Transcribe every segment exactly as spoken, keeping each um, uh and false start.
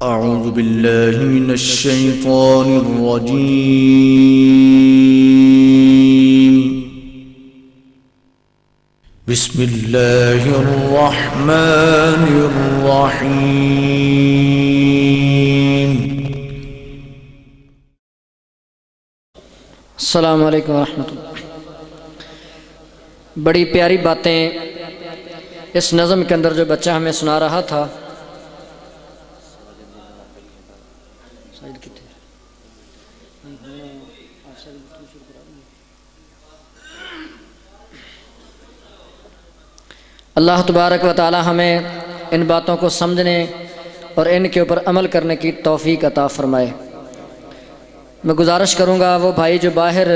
أعوذ بالله من الشيطان الرجيم. بسم الله الرحمن الرحيم. السلام علیکم ورحمۃ اللہ. بڑی پیاری باتیں اس نظم کے اندر جو بچہ ہمیں سنا رہا تھا. اللہ تبارک و تعالی ہمیں ان باتوں کو سمجھنے اور ان کے اوپر عمل کرنے کی توفیق عطا فرمائے. میں گزارش کروں گا وہ بھائی جو باہر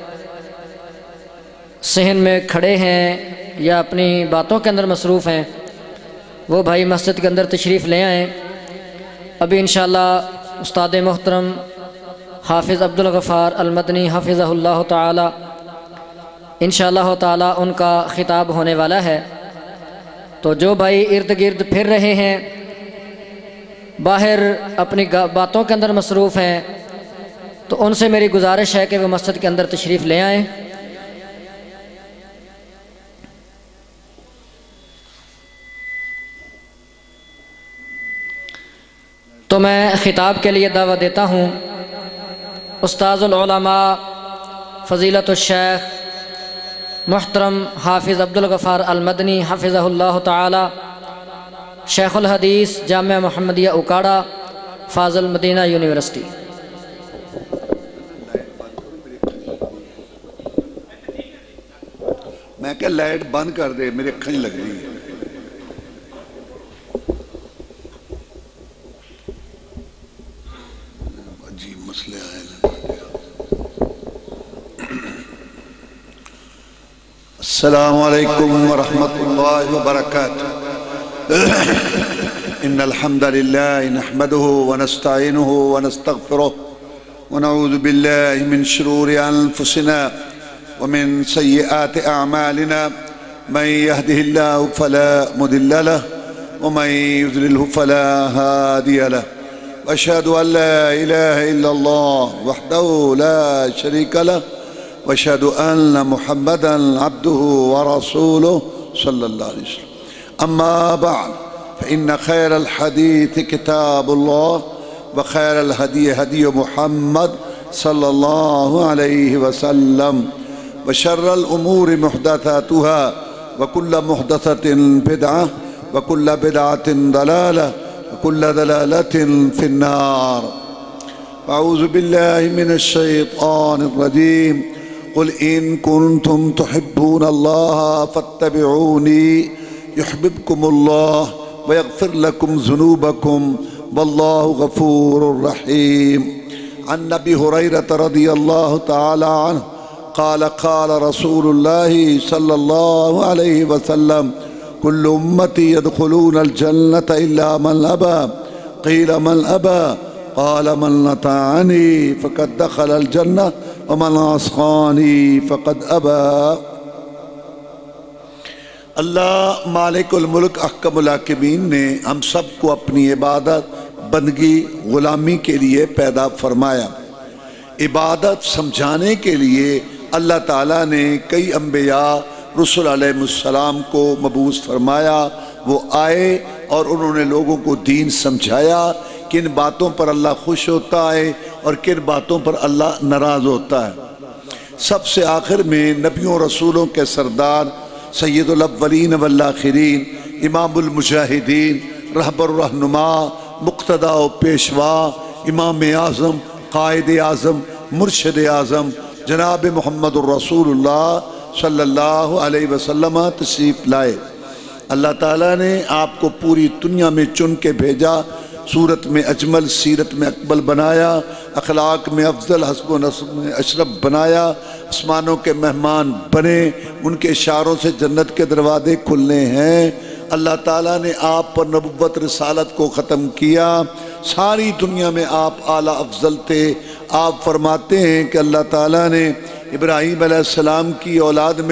صحن میں کھڑے ہیں یا اپنی باتوں کے اندر مصروف ہیں، وہ بھائی مسجد کے اندر تشریف لے آئیں. ابھی انشاءاللہ استاد محترم حافظ عبدالغفار المدنی حفظہ اللہ تعالی انشاءاللہ تعالی ان کا خطاب ہونے والا ہے. تو جو بھائی ارد گرد پھر رہے ہیں، باہر اپنی باتوں کے اندر مصروف ہیں، تو ان سے میری گزارش ہے کہ وہ مسجد کے اندر تشریف لے آئیں. تو میں خطاب کے لیے دعوت دیتا ہوں استاذ العلماء فضیلت الشیخ محترم حافظ عبدالغفار المدنی حفظہ اللہ تعالی، شیخ الحدیث جامعہ محمدیہ اکاڑا، فاضل مدینہ یونیورسٹی. میں کہ لائٹ بند کر دے، میرے اکھیں لگ رہی ہیں. عجیب مسئلے آئے. السلام علیکم ورحمۃ اللہ وبرکاتہ. ان الحمد للہ نحمده ونستعینه ونستغفره ونعوذ باللہ من شرور انفسنا ومن سیئات اعمالنا. من يهده الله فلا مضل له ومن يضلله فلا هادي له. واشهد ان لا اله الا الله وحده لا شريك له واشهد ان محمدا عبده ورسوله صلى الله عليه وسلم. اما بعد فان خير الحديث كتاب الله وخير الهدي هدي محمد صلى الله عليه وسلم وشر الامور محدثاتها وكل محدثة بدعة وكل بدعة ضلالة وكل ضلالة في النار. أعوذ بالله من الشيطان الرجيم. قل إن كنتم تحبون الله فاتبعوني يحببكم الله ويغفر لكم ذنوبكم والله غفور رحيم. عن أبي هريرة رضي الله تعالى عنه قال قال رسول الله صلى الله عليه وسلم كل أمتي يدخلون الجنة إلا من أبى. قيل من أبى؟ قال من أطاعني فقد دخل الجنة ومن عصاني فقد أبى. اللہ مالک الملک احکم الحاکمین نے ہم سب کو اپنی عبادت، بندگی، غلامی کے لیے پیدا فرمایا. عبادت سمجھانے کے لیے اللہ تعالیٰ نے کئی انبیاء رسول علیہ السلام کو مبعوث فرمایا. وہ آئے اور انہوں نے لوگوں کو دین سمجھایا، کن باتوں پر اللہ خوش ہوتا ہے اور کن باتوں پر اللہ ناراض ہوتا ہے. سب سے آخر میں نبیوں رسولوں کے سردار سید الاولین والآخرین، امام المجاہدین، رہبر الرہنما، مقتدیٰ و پیشوا، امام اعظم، قائد اعظم، مرشد اعظم جناب محمد الرسول اللہ صلی اللہ علیہ وسلم تشریف لائے. اللہ تعالیٰ نے آپ کو پوری دنیا میں چن کے بھیجا، صورت میں اجمل، سیرت میں اکمل بنایا، اخلاق میں افضل، حسب و نسب میں اشرف بنایا، آسمانوں کے مہمان بنے، ان کے اشاروں سے جنت کے دروازے کھلنے ہیں. اللہ تعالیٰ نے آپ پر نبوت رسالت کو ختم کیا. ساری دنیا میں آپ اعلیٰ افضل تھے. آپ فرماتے ہیں کہ اللہ تعالیٰ نے ابراہیم علیہ السلام کی اولاد میں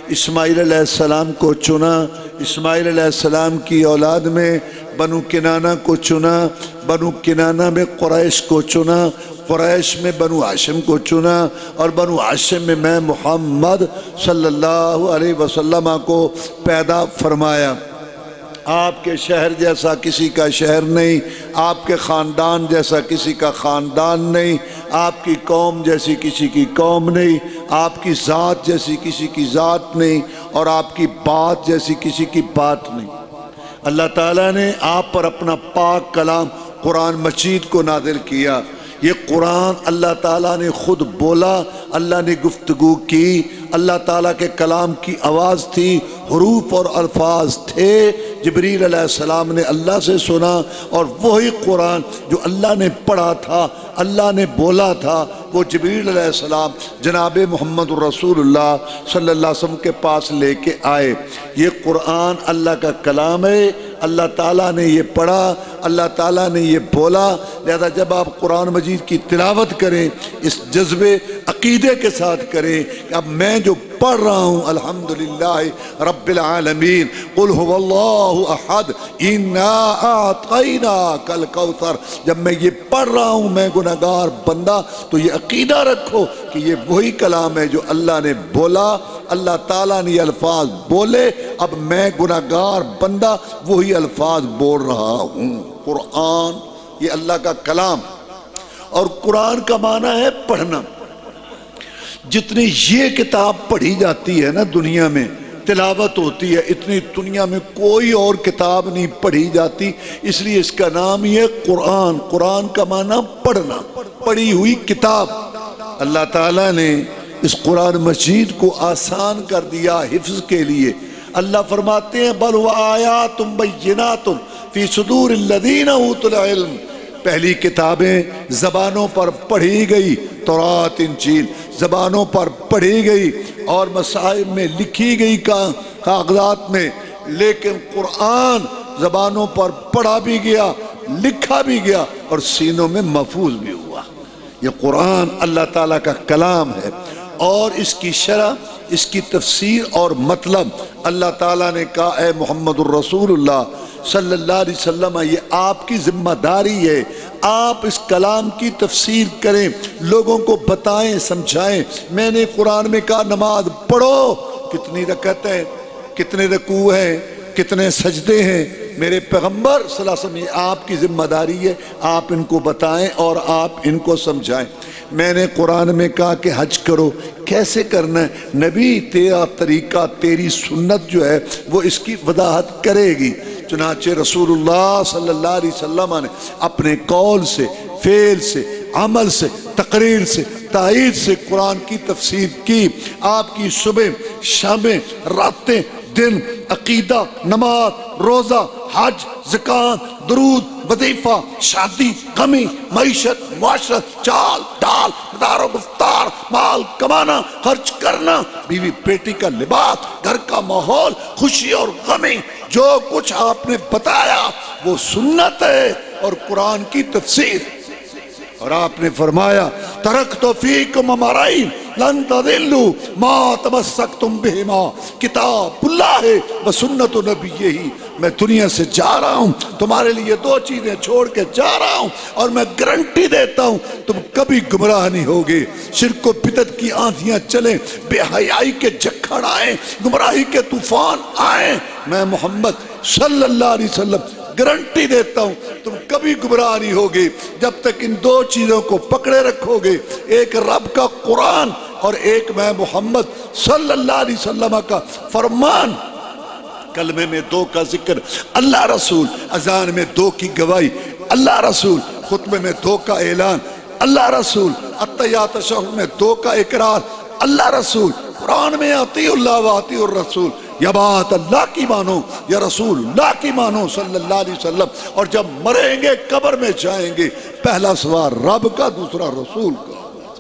اسماعیل علیہ السلام کو چنا، اسماعیل علیہ السلام کی اولاد میں بنو کنانہ کو چنا، بنو کنانہ میں قریش کو چنا، قریش میں بنو ہاشم کو چنا، اور بنو ہاشم میں میں محمد صلی اللہ علیہ وسلم کو پیدا فرمایا۔ آپ کے شہر جیسا کسی کا شہر نہیں، آپ کے خاندان جیسا کسی کا خاندان نہیں، آپ کی قوم جیسی کسی کی قوم نہیں، آپ کی ذات جیسی کسی کی ذات نہیں، اور آپ کی بات جیسی کسی کی بات نہیں۔ اللہ تعالیٰ نے آپ پر اپنا پاک کلام قرآن مجید کو نازل کیا۔ یہ قرآن اللہ تعالیٰ نے خود بولا، اللہ نے گفتگو کی، اللہ تعالیٰ کے کلام کی آواز تھی، حروف اور الفاظ تھے۔ جبریل علیہ السلام نے اللہ سے سنا، اور وہی قرآن جو اللہ نے پڑھا تھا، اللہ نے بولا تھا، وہ جبریل علیہ السلام جناب محمد رسول اللہ صلی اللہ علیہ وسلم کے پاس لے کے آئے۔ یہ قرآن اللہ کا کلام ہے، اللہ تعالیٰ نے یہ پڑھا، اللہ تعالیٰ نے یہ بولا۔ لہذا جب آپ قرآن مجید کی تلاوت کریں، اس جذبے عقیدے کے ساتھ کریں کہ اب میں جو پڑھ رہا ہوں الحمدللہ رب العالمین، قل هو اللہ احد انا اعطیناک الکوثر، جب میں یہ پڑھ رہا ہوں میں گناہگار بندہ، تو یہ عقیدہ رکھو کہ یہ وہی کلام ہے جو اللہ نے بولا، اللہ تعالیٰ نے یہ الفاظ بولے، اب میں گناہگار بندہ وہی الفاظ بول رہا ہوں۔ قرآن یہ اللہ کا کلام، اور قرآن کا معنی ہے پڑھنا۔ جتنی یہ کتاب پڑھی جاتی ہے نا دنیا میں، تلاوت ہوتی ہے، اتنی دنیا میں کوئی اور کتاب نہیں پڑھی جاتی، اس لیے اس کا نام ہی ہے قرآن۔ قرآن کا معنی پڑھنا، پڑھی ہوئی کتاب۔ اللہ تعالیٰ نے اس قرآن مجید کو آسان کر دیا حفظ کے لیے۔ اللہ فرماتے ہیں بل وآیات بینات فی صدور الذین اوتوا العلم، پہلی کتابیں زبانوں پر پڑھی گئی، تورات انجیل زبانوں پر پڑھی گئی اور مصاحف میں لکھی گئی کاغذات میں، لیکن قرآن زبانوں پر پڑھا بھی گیا، لکھا بھی گیا، اور سینوں میں محفوظ بھی ہوا۔ یہ قرآن اللہ تعالیٰ کا کلام ہے، اور اس کی شرح، اس کی تفسیر اور مطلب اللہ تعالیٰ نے کہا اے محمد الرسول اللہ صلی اللہ علیہ وسلم، یہ آپ کی ذمہ داری ہے، آپ اس کلام کی تفسیر کریں، لوگوں کو بتائیں، سمجھائیں۔ میں نے قرآن میں کہا نماز پڑھو، کتنی رکعتیں، کتنے رکوع ہیں، کتنے سجدے ہیں، میرے پیغمبر صلی اللہ علیہ وسلم یہ آپ کی ذمہ داری ہے، آپ ان کو بتائیں اور آپ ان کو سمجھائیں۔ میں نے قرآن میں کہا کہ حج کرو، کیسے کرنا ہے؟ نبی تیرا طریقہ، تیری سنت جو ہے وہ اس کی وضاحت کرے گی۔ چنانچہ رسول اللہ صلی اللہ علیہ وسلم نے اپنے قول سے، فعل سے، عمل سے، تقریر سے، تائید سے قرآن کی تفسیر کی۔ آپ کی صبح، شامیں، راتیں، دن، عقیدہ، نماز، روزہ، حج، زکوٰۃ، درود، وظیفہ، شادی، غمی، معیشت، معاشرت، چال ڈال، کردار و گفتار، مال کمانا، خرچ کرنا، بیوی بیٹی کا لباس، گھر کا ماحول، خوشی اور غمی، جو کچھ آپ نے بتایا وہ سنت ہے اور قرآن کی تفسیر۔ اور آپ نے فرمایا ترکت فیکم امرین لن تضلوا ما تمسکتم بہما، کتاب اللہ ہے و سنت نبیہ، میں دنیا سے جا رہا ہوں، تمہارے لیے دو چیزیں چھوڑ کے جا رہا ہوں، اور میں گارنٹی دیتا ہوں تم کبھی گمراہ نہیں ہوگے۔ شرک و بدعت کی آندھیاں چلیں، بے حیائی کے جھکڑ آئیں، گمراہی کے طوفان آئیں، میں محمد صلی اللہ علیہ وسلم گارنٹی دیتا ہوں تم کبھی گمراہ نہیں ہوگے جب تک ان دو چیزوں کو پکڑے رکھو گے، ایک رب کا قرآن اور ایک میں محمد صلی اللہ علیہ وسلم کا فرمان۔ کلمے میں دو کا ذکر اللہ رسول، اذان میں دو کی گواہی اللہ رسول، خطبے میں دو کا اعلان اللہ رسول، التحیات تشہد میں دو کا اقرار اللہ رسول، قرآن میں اطیعوا اللہ و اطیعوا الرسول، یا بات اللہ کی مانو یا رسول اللہ کی مانو صلی اللہ علیہ وسلم۔ اور جب مریں گے قبر میں جائیں گے، پہلا سوال رب کا، دوسرا رسول کا۔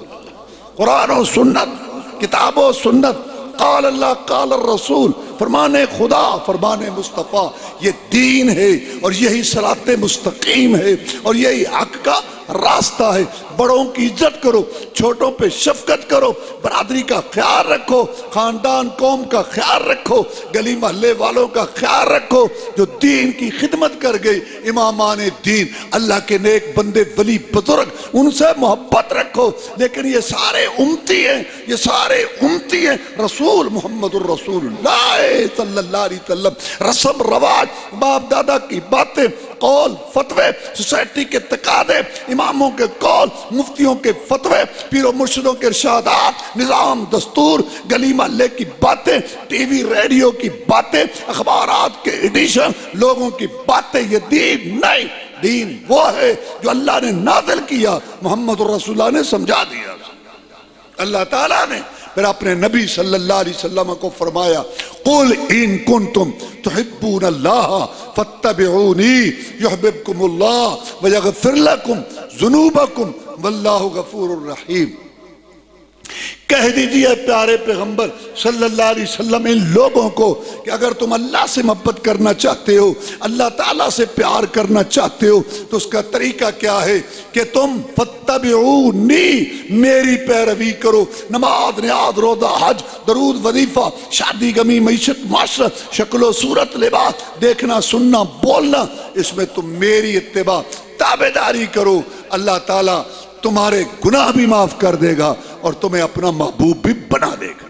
قرآن و سنت، کتاب و سنت، قال اللہ قال الرسول، فرمان خدا، فرمان مصطفیٰ، یہ دین ہے اور یہی صراط مستقیم ہے اور یہی حق کا راستہ ہے۔ بڑوں کی عزت کرو، چھوٹوں پہ شفقت کرو، برادری کا خیال رکھو، خاندان قوم کا خیال رکھو، گلی محلے والوں کا خیال رکھو جو دین کی خدمت کر گئی، امامان دین، اللہ کے نیک بندے ولی بزرگ، ان سے محبت رکھو۔ لیکن یہ سارے امتی ہیں، یہ سارے امتی ہیں۔ رسول محمد الرسول اللہ صلی اللہ علیہ وسلم، رسم رواج، باپ دادا کی باتیں، قول فتوے، سوسائٹی کے تقاضے، اماموں کے قول، مفتیوں کے فتوے، پیر و مرشدوں کے ارشادات، نظام دستور، گلی محلے کی باتیں، ٹی وی ریڈیو کی باتیں، اخبارات کے ایڈیشن، لوگوں کی باتیں، یہ دین نہیں۔ دین وہ ہے جو اللہ نے نازل کیا، محمد الرسول اللہ نے سمجھا دیا۔ اللہ تعالیٰ نے پھر اپنے نبی صلی اللہ علیہ وسلم کو فرمایا، قُلْ إِن كُنْتُمْ تُحِبُّونَ اللَّهَ فَاتَّبِعُونِي يُحْبِبْكُمُ اللَّهُ وَيَغْفِرْ لَكُمْ ذُنُوبَكُمْ وَاللَّهُ غَفُورٌ رَحِيمٌ۔ کہہ دیجئے پیارے پیغمبر صلی اللہ علیہ وسلم ان لوگوں کو کہ اگر تم اللہ سے محبت کرنا چاہتے ہو، اللہ تعالیٰ سے پیار کرنا چاہتے ہو، تو اس کا طریقہ کیا ہے کہ تم فَاتَّبِعُونِي، میری پیروی کرو۔ نماز، نیاز، روزہ، حج، درود، وظیفہ، شادی، غمی، معیشت، معاشرت، شکل و صورت، لباس، دیکھنا، سننا، بولنا، اس میں تم میری اتباع، تابعداری کرو۔ اللہ تعالیٰ تمہارے گناہ بھی معاف کر دے گا اور تمہیں اپنا محبوب بھی بنا دے گا۔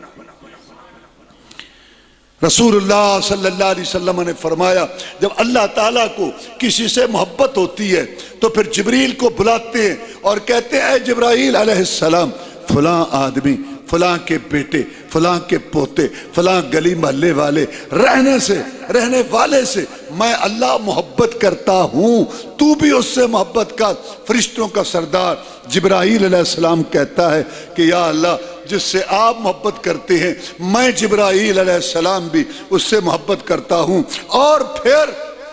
رسول اللہ صلی اللہ علیہ وسلم نے فرمایا، جب اللہ تعالیٰ کو کسی سے محبت ہوتی ہے تو پھر جبریل کو بلاتے ہیں اور کہتے ہیں، اے جبرائیل علیہ السلام، فلاں آدمی، فلاں کے بیٹے، فلاں کے پوتے، فلاں گلی محلے والے رہنے سے رہنے والے سے میں اللہ محبت کرتا ہوں، تو بھی اس سے محبت کر۔ فرشتوں کا سردار جبرائیل علیہ السلام کہتا ہے کہ یا اللہ، جس سے آپ محبت کرتے ہیں میں جبرائیل علیہ السلام بھی اس سے محبت کرتا ہوں۔ اور پھر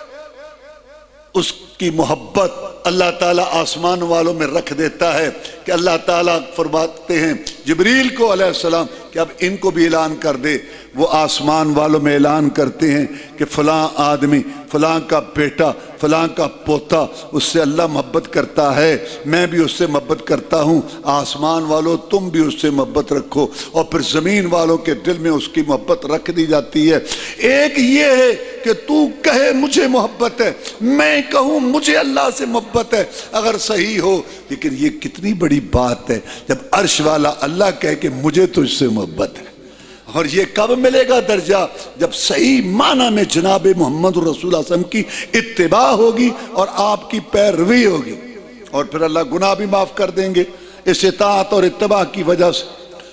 اس کی محبت اللہ تعالیٰ آسمان والوں میں رکھ دیتا ہے کہ اللہ تعالیٰ فرماتے ہیں جبریل کو علیہ السلام کہ اب ان کو بھی اعلان کر دے۔ وہ آسمان والوں میں اعلان کرتے ہیں کہ فلاں آدمی، فلاں کا بیٹا، فلاں کا پوتا اس سے اللہ محبت کرتا ہے، میں بھی اس سے محبت کرتا ہوں، آسمان والوں تم بھی اس سے محبت رکھو۔ اور پھر زمین والوں کے دل میں اس کی محبت رکھ دی جاتی ہے۔ ایک یہ ہے کہ تو کہے مجھے محبت ہے، میں کہوں مجھے اللہ سے محبت ہے، اگر صحیح ہو۔ لیکن یہ کتنی بڑی بات ہے جب عرش والا اللہ کہے کہ مجھے تو اس سے محبت ہے۔ اور یہ کب ملے گا درجہ؟ جب صحیح معنی میں جناب محمد رسول اللہ صلی اللہ علیہ وسلم کی اتباع ہوگی اور آپ کی پیروی ہوگی، اور پھر اللہ گناہ بھی معاف کر دیں گے اس اطاعت اور اتباع کی وجہ سے۔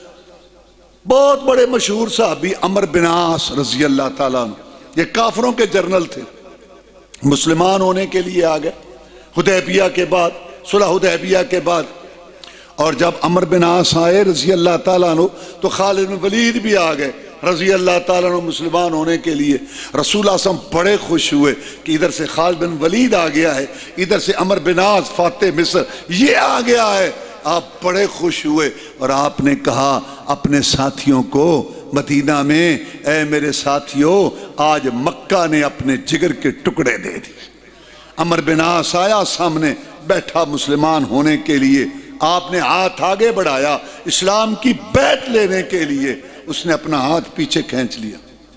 بہت بڑے مشہور صحابی عمر بن عاص رضی اللہ تعالیٰ عنہ، یہ کافروں کے جرنل تھے، مسلمان ہونے کے لیے آ گئے حدیبیہ کے بعد، صلح حدیبیہ کے بعد۔ اور جب عمر بن عاص آئے رضی اللہ تعالیٰ عنہ تو خالد بن ولید بھی آ گئے رضی اللہ تعالیٰ عنہ مسلمان ہونے کے لیے۔ رسول اللہ صلی اللہ علیہ وسلم بڑے خوش ہوئے کہ ادھر سے خالد بن ولید آ گیا ہے، ادھر سے عمر بن عاص فاتح مصر یہ آ گیا ہے۔ آپ بڑے خوش ہوئے اور آپ نے کہا اپنے ساتھیوں کو مدینہ میں، اے میرے ساتھیوں، آج مکہ نے اپنے جگر کے ٹکڑے دے دی۔ عمر بن عاص آیا سامنے بیٹھا مسلمان ہونے کے لیے، آپ نے ہاتھ آگے بڑھایا اسلام کی بیعت لینے کے لیے، اس نے اپنا ہاتھ پیچھے کھینچ لیا۔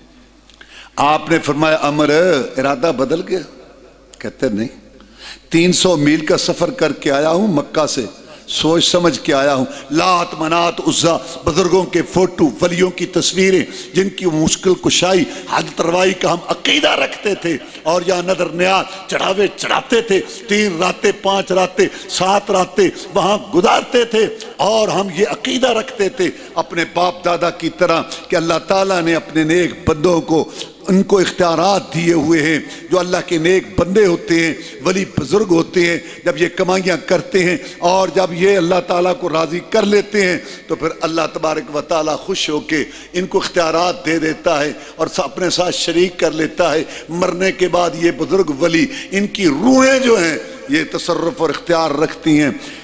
آپ نے فرمایا عمر ارادہ بدل گیا؟ کہتے نہیں، تین سو میل کا سفر کر کے آیا ہوں مکہ سے، سوچ سمجھ کے آیا ہوں، لات منات عزا بزرگوں کے فوٹو، ولیوں کی تصویریں جن کی مشکل کشائی حاجت روائی کا ہم عقیدہ رکھتے تھے، اور یہاں نظر نیاز چڑھاوے چڑھاتے تھے، تین راتیں پانچ راتیں سات راتیں وہاں گزارتے تھے، اور ہم یہ عقیدہ رکھتے تھے اپنے باپ دادا کی طرح کہ اللہ تعالیٰ نے اپنے نیک بندوں کو ان کو اختیارات دیے ہوئے ہیں، جو اللہ کے نیک بندے ہوتے ہیں، ولی بزرگ ہوتے ہیں، جب یہ کمائیاں کرتے ہیں اور جب یہ اللہ تعالیٰ کو راضی کر لیتے ہیں تو پھر اللہ تبارک و تعالیٰ خوش ہو کے ان کو اختیارات دے دیتا ہے اور اپنے ساتھ شریک کر لیتا ہے۔ مرنے کے بعد یہ بزرگ ولی ان کی روحیں جو ہیں یہ تصرف اور اختیار رکھتی ہیں۔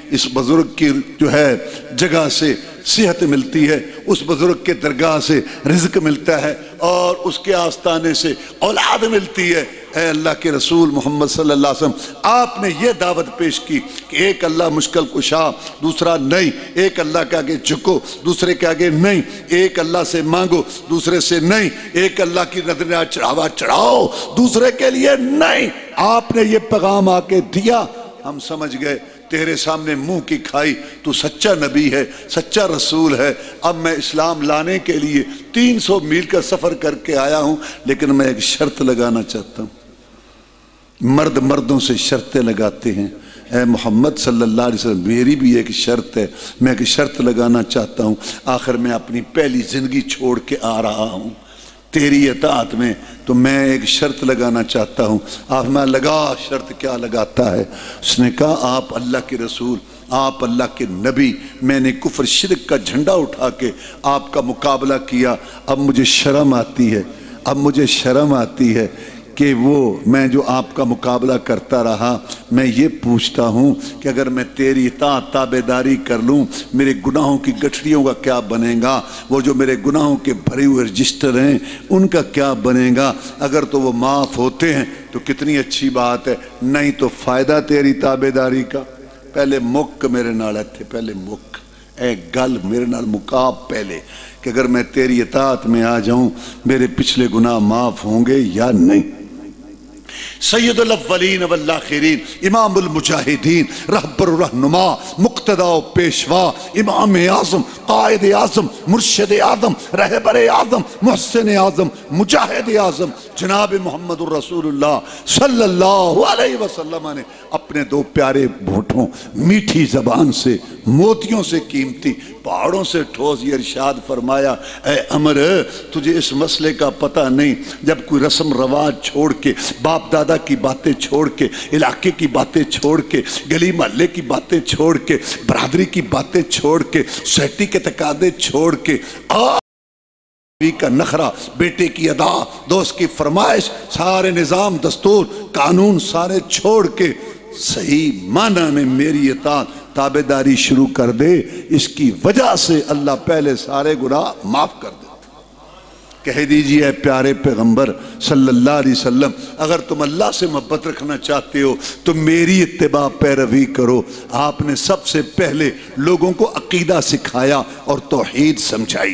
اس بزرگ کی جو ہے جگہ سے صحت ملتی ہے، اس بزرگ کے درگاہ سے رزق ملتا ہے، اور اس کے آستانے سے اولاد ملتی ہے۔ اے اللہ کے رسول محمد صلی اللہ علیہ وسلم، آپ نے یہ دعوت پیش کی کہ ایک اللہ مشکل کشا، دوسرا نہیں، ایک اللہ کے آگے جھکو، دوسرے کے آگے نہیں، ایک اللہ سے مانگو، دوسرے سے نہیں، ایک اللہ کی نظر چڑھاوا چڑھاؤ، دوسرے کے لیے نہیں۔ آپ نے یہ پیغام آ کے دیا، ہم سمجھ گئے تیرے سامنے منہ کی کھائی، تو سچا نبی ہے، سچا رسول ہے۔ اب میں اسلام لانے کے لیے تین سو میل کا سفر کر کے آیا ہوں، لیکن میں ایک شرط لگانا چاہتا ہوں۔ مرد مردوں سے شرطیں لگاتے ہیں، اے محمد صلی اللہ علیہ وسلم میری بھی ایک شرط ہے، میں ایک شرط لگانا چاہتا ہوں۔ آخر میں اپنی پہلی زندگی چھوڑ کے آ رہا ہوں تیری اطاعت میں، تو میں ایک شرط لگانا چاہتا ہوں۔ آپ میں لگا، شرط کیا لگاتا ہے؟ اس نے کہا آپ اللہ کے رسول، آپ اللہ کے نبی، میں نے کفر شرک کا جھنڈا اٹھا کے آپ کا مقابلہ کیا، اب مجھے شرم آتی ہے، اب مجھے شرم آتی ہے کہ وہ میں جو آپ کا مقابلہ کرتا رہا، میں یہ پوچھتا ہوں کہ اگر میں تیری اطاعت تابعداری کر لوں، میرے گناہوں کی گٹھڑیوں کا کیا بنے گا؟ وہ جو میرے گناہوں کے بھرے ہوئے رجسٹر ہیں ان کا کیا بنے گا؟ اگر تو وہ معاف ہوتے ہیں تو کتنی اچھی بات ہے، نہیں تو فائدہ تیری تابعداری کا۔ پہلے مک میرے نال تھے، پہلے مک اے گل میرے نال مقاب پہلے کہ اگر میں تیری اطاعت میں آ جاؤں میرے پچھلے گناہ معاف ہوں گے یا نہیں۔ سید الاولین والآخرین، امام المجاہدین، رہبر الرہنما، مقتدی و پیشوا، امام اعظم، قائد اعظم، مرشد اعظم، رہبر اعظم، محسن اعظم، مجاہد اعظم جناب محمد الرسول اللہ صلی اللہ علیہ وسلم نے اپنے دو پیارے بھونٹوں میٹھی زبان سے، موتیوں سے قیمتی، پہاڑوں سے ٹھوس یہ ارشاد فرمایا، اے عمر تجھے اس مسئلے کا پتہ نہیں، جب کوئی رسم رواج چھوڑ کے، باپ دادا کی باتیں چھوڑ کے، علاقے کی باتیں چھوڑ کے، گلی محلے کی باتیں چھوڑ کے، برادری کی باتیں چھوڑ کے، سوسائٹی کے تقاضے چھوڑ کے، بیوی کا نخرہ، بیٹے کی ادا، دوست کی فرمائش، سارے نظام دستور قانون سارے چھوڑ کے صحیح معنی میں میری اطاعت تابعداری شروع کر دے، اس کی وجہ سے اللہ پہلے سارے گناہ معاف کر دے۔ کہہ دیجئے اے پیارے پیغمبر صلی اللہ علیہ وسلم، اگر تم اللہ سے محبت رکھنا چاہتے ہو تو میری اتباع پیروی کرو۔ آپ نے سب سے پہلے لوگوں کو عقیدہ سکھایا اور توحید سمجھائی۔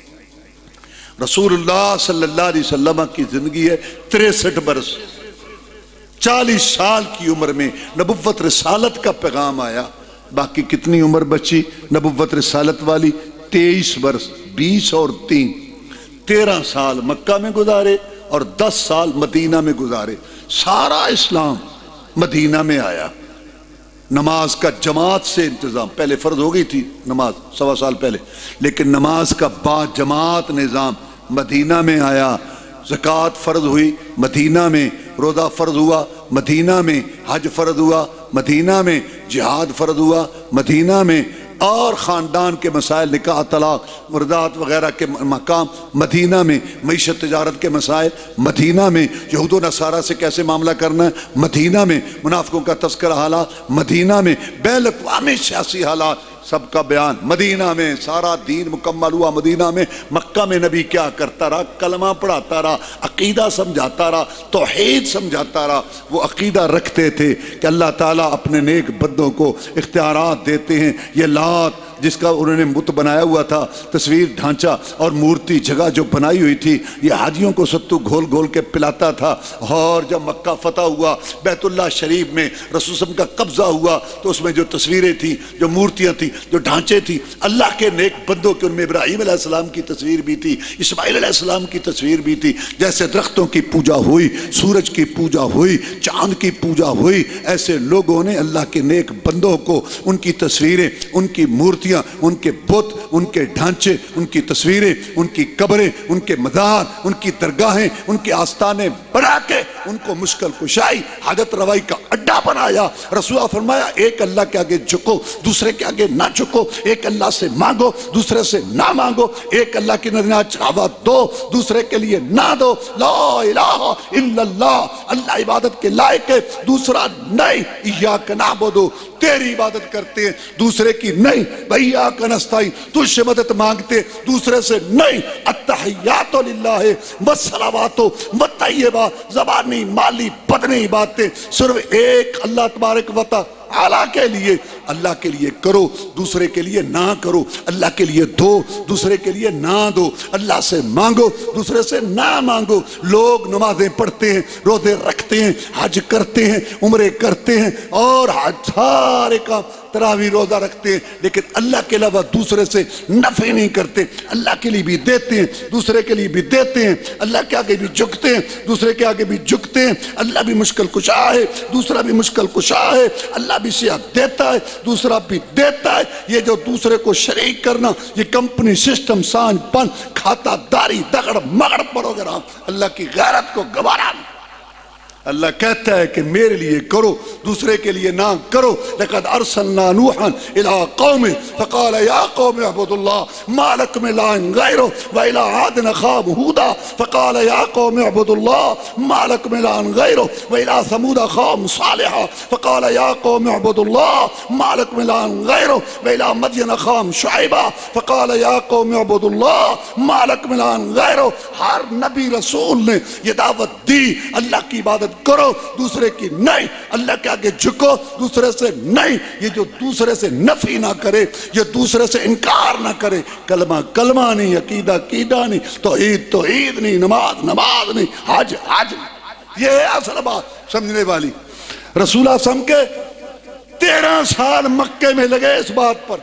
رسول اللہ صلی اللہ علیہ وسلم کی زندگی ہے تریسٹھ برس، چالیس سال کی عمر میں نبوت رسالت کا پیغام آیا۔ باقی کتنی عمر بچی نبوت رسالت والی؟ تیئیس برس، بیس اور تین، تیرہ سال مکہ میں گزارے اور دس سال مدینہ میں گزارے۔ سارا اسلام مدینہ میں آیا۔ نماز کا جماعت سے انتظام، پہلے فرض ہو گئی تھی نماز سوا سال پہلے، لیکن نماز کا با جماعت نظام مدینہ میں آیا۔ زکوٰۃ فرض ہوئی مدینہ میں، روزہ فرض ہوا مدینہ میں، حج فرض ہوا مدینہ میں، جہاد فرض ہوا مدینہ میں، اور خاندان کے مسائل، نکاح طلاق مردات وغیرہ کے مقام مدینہ میں، معیشت تجارت کے مسائل مدینہ میں، یہود و نصارہ سے کیسے معاملہ کرنا ہے مدینہ میں، منافقوں کا تذکرہ حالات مدینہ میں، بین الاقوامی سیاسی حالات سب کا بیان مدینہ میں۔ سارا دین مکمل ہوا مدینہ میں۔ مکہ میں نبی کیا کرتا رہا؟ کلمہ پڑھاتا رہا، عقیدہ سمجھاتا رہا، توحید سمجھاتا رہا۔ وہ عقیدہ رکھتے تھے کہ اللہ تعالیٰ اپنے نیک بندوں کو اختیارات دیتے ہیں۔ یہ لات جس کا انہوں نے بت بنایا ہوا تھا، تصویر ڈھانچہ اور مورتی جگہ جو بنائی ہوئی تھی، یہ حاجیوں کو ستو گھول گھول کے پلاتا تھا۔ اور جب مکہ فتح ہوا، بیت اللہ شریف میں رسول صلی اللہ علیہ وسلم کا قبضہ ہوا، تو اس میں جو تصویریں تھیں، جو مورتیاں تھیں، جو ڈھانچے تھی، اللہ کے نیک بندوں کے، ان میں ابراہیم علیہ السلام کی تصویر بھی تھی، اسماعیل علیہ السلام کی تصویر بھی تھی۔ جیسے درختوں کی پوجا ہوئی، سورج کی پوجا ہوئی، چاند کی پوجا ہوئی، ایسے لوگوں نے اللہ کے نیک بندوں کو ان کی تصویریں، ان کی مورتیاں، ان کے بت، ان کے ڈھانچے، ان کی تصویریں، ان کی قبریں، ان کے مزار، ان کی درگاہیں، ان کے آستانے بنا کے ان کو مشکل کشائی حاجت روائی کا اڈا بنایا۔ رسول اللہ فرمایا ایک اللہ کے آگے جھکو، دوسرے کے آگے نہ جھکو، ایک اللہ سے مانگو، دوسرے سے نہ مانگو، ایک اللہ کی نذرانہ چڑھاوا دو، دوسرے کے لیے نہ دو۔ لا الہ الا اللہ، اللہ عبادت کے لائق ہے، دوسرا نہیں۔ ایاک نعبد، تیری عبادت کرتے ہیں، دوسرے کی نہیں۔ وایاک نستعین، تجھ سے مدد مانگتے ہیں، دوسرے سے نہیں۔ التحیات للہ والصلوات والطیبات، زبانی مالی بدنی باتیں صرف ایک اللہ تبارک و تعالیٰ کے لیے، اللہ کے لیے کرو، دوسرے کے لیے نہ کرو۔ اللہ کے لیے دو، دوسرے کے لیے نہ دو۔ اللہ سے مانگو، دوسرے سے نہ مانگو۔ لوگ نمازیں پڑھتے ہیں، روزے رکھتے ہیں، حج کرتے ہیں، عمرے کرتے ہیں اور حج سارے کام تراویح روزہ رکھتے ہیں، لیکن اللہ کے علاوہ دوسرے سے نفع نہیں کرتے۔ اللہ کے لیے بھی دیتے ہیں، دوسرے کے لیے بھی دیتے ہیں، اللہ کے آگے بھی جھکتے ہیں، دوسرے کے آگے بھی جھکتے ہیں۔ اللہ بھی مشکل کشا ہے، دوسرا بھی مشکل کشا ہے۔ اللہ بھی صحت دیتا ہے، دوسرا بھی دیتا ہے۔ یہ جو دوسرے کو شریک کرنا، یہ کمپنی سسٹم سانج پن کھاتا داری دگڑ مگڑ پروگرام اللہ کی غیرت کو گوارا نہیں۔ اللہ کہتا ہے کہ میرے لیے کرو، دوسرے کے لیے نہ کرو۔ لقد ارسلنا نوحا الى قومه فقال يا قوم اعبدوا الله ما لكم من اله غيره والى عاد اخاهم هودا فقال يا قوم اعبدوا الله ما لكم من اله غيره والى ثمود اخاهم صالحا فقال يا قوم اعبدوا الله ما لكم من اله غيره والى مدين اخاهم شعيبا فقال يا قوم اعبدوا الله ما لكم من اله غيره۔ ہر نبی رسول نے یہ دعوت دی، اللہ کی عبادت کرو، دوسرے کی نہیں۔ اللہ کے آگے جھکو، دوسرے سے نہیں۔ یہ جو دوسرے سے نفی نہ کرے، یہ دوسرے سے انکار نہ کرے، کلمہ کلمہ نہیں، عقیدہ عقیدہ نہیں، توحید توحید نہیں، نماز نماز نہیں، حج حج نہیں۔ یہ ہے اصل بات سمجھنے والی۔ رسول اللہ صلی اللہ علیہ وسلم کے تیرہ سال مکے میں لگے اس بات پر،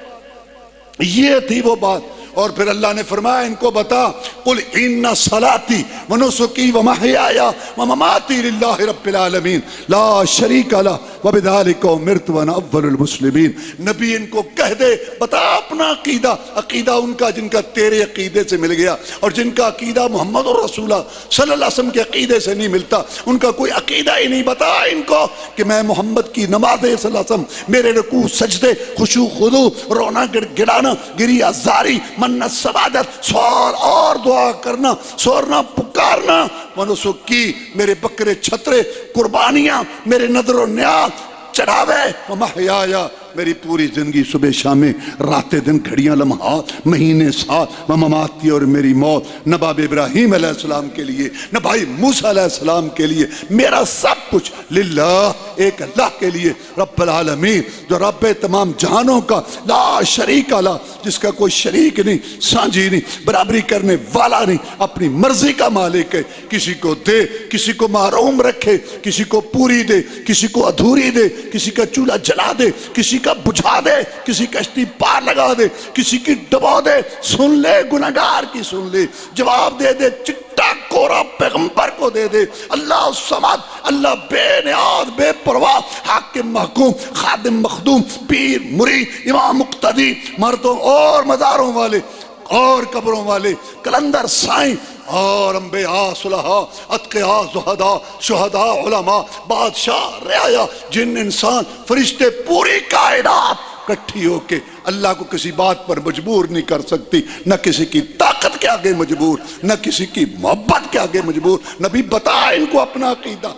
یہ تھی وہ بات۔ اور پھر اللہ نے فرمایا ان کو بتا، قل ان صلاتی ونسکی ومحیایا ومماتی للہ رب العالمین لا شریک لہ وبذالک امرت وانا اول المسلمین۔ نبی ان کو کہہ دے، بتا اپنا عقیدہ، عقیدہ ان کا جن کا تیرے عقیدے سے مل گیا، اور جن کا عقیدہ محمد رسول اللہ صلی اللہ علیہ وسلم کے عقیدے سے نہیں ملتا، ان کا کوئی عقیدہ ہی نہیں۔ بتا ان کو کہ میں محمد کی نماز صلی اللہ علیہ وسلم، میرے رکوع سجدے، خشوع خضوع، رونا گڑ گڑانا، گریہ زاری، منت سبادت، سوال اور دعا کرنا، سورنا پکارنا، ونسکی، میرے بکرے چھترے، قربانیاں، میرے نظر و نیاز، چڑھاوے، ومحیایا، میری پوری زندگی صبح شامیں، رات دن، گھڑیاں لمحات، مہینے سال، مماتی اور میری موت، نہ باب ابراہیم علیہ السلام کے لیے، نہ بھائی موسیٰ علیہ السلام کے لیے، میرا سب کچھ للہ، ایک اللہ کے لیے، رب العالمین، جو رب تمام جہانوں کا، لا شریک لہ، جس کا کوئی شریک نہیں، سانجی نہیں، برابری کرنے والا نہیں، اپنی مرضی کا مالک ہے، کسی کو دے، کسی کو محروم رکھے، کسی کو پوری دے، کسی کو ادھوری دے، کسی کا چولہا جلا دے، کسی کا بجھا دے، کسی کشتی پار لگا دے، کسی کی ڈبو دے، سن لے گناہگار کی سن لے، جواب دے دے چٹا کورا پیغمبر کو دے دے۔ اللہ صمد، اللہ بے نیاز بے پرواہ، حاکم محکوم، خادم مخدوم، پیر مرید، امام مقتدی، مردوں اور مزاروں والے اور قبروں والے، کلندر سائیں اور انبیاء صلحاء، اتقیاء زہداء، شہداء علماء، بادشاہ رعایا، جن انسان فرشتے، پوری کائنات کٹھی ہو کے اللہ کو کسی بات پر مجبور نہیں کر سکتی، نہ کسی کی طاقت کے آگے مجبور، نہ کسی کی محبت کے آگے مجبور۔ نبی بتا ان کو اپنا عقیدہ۔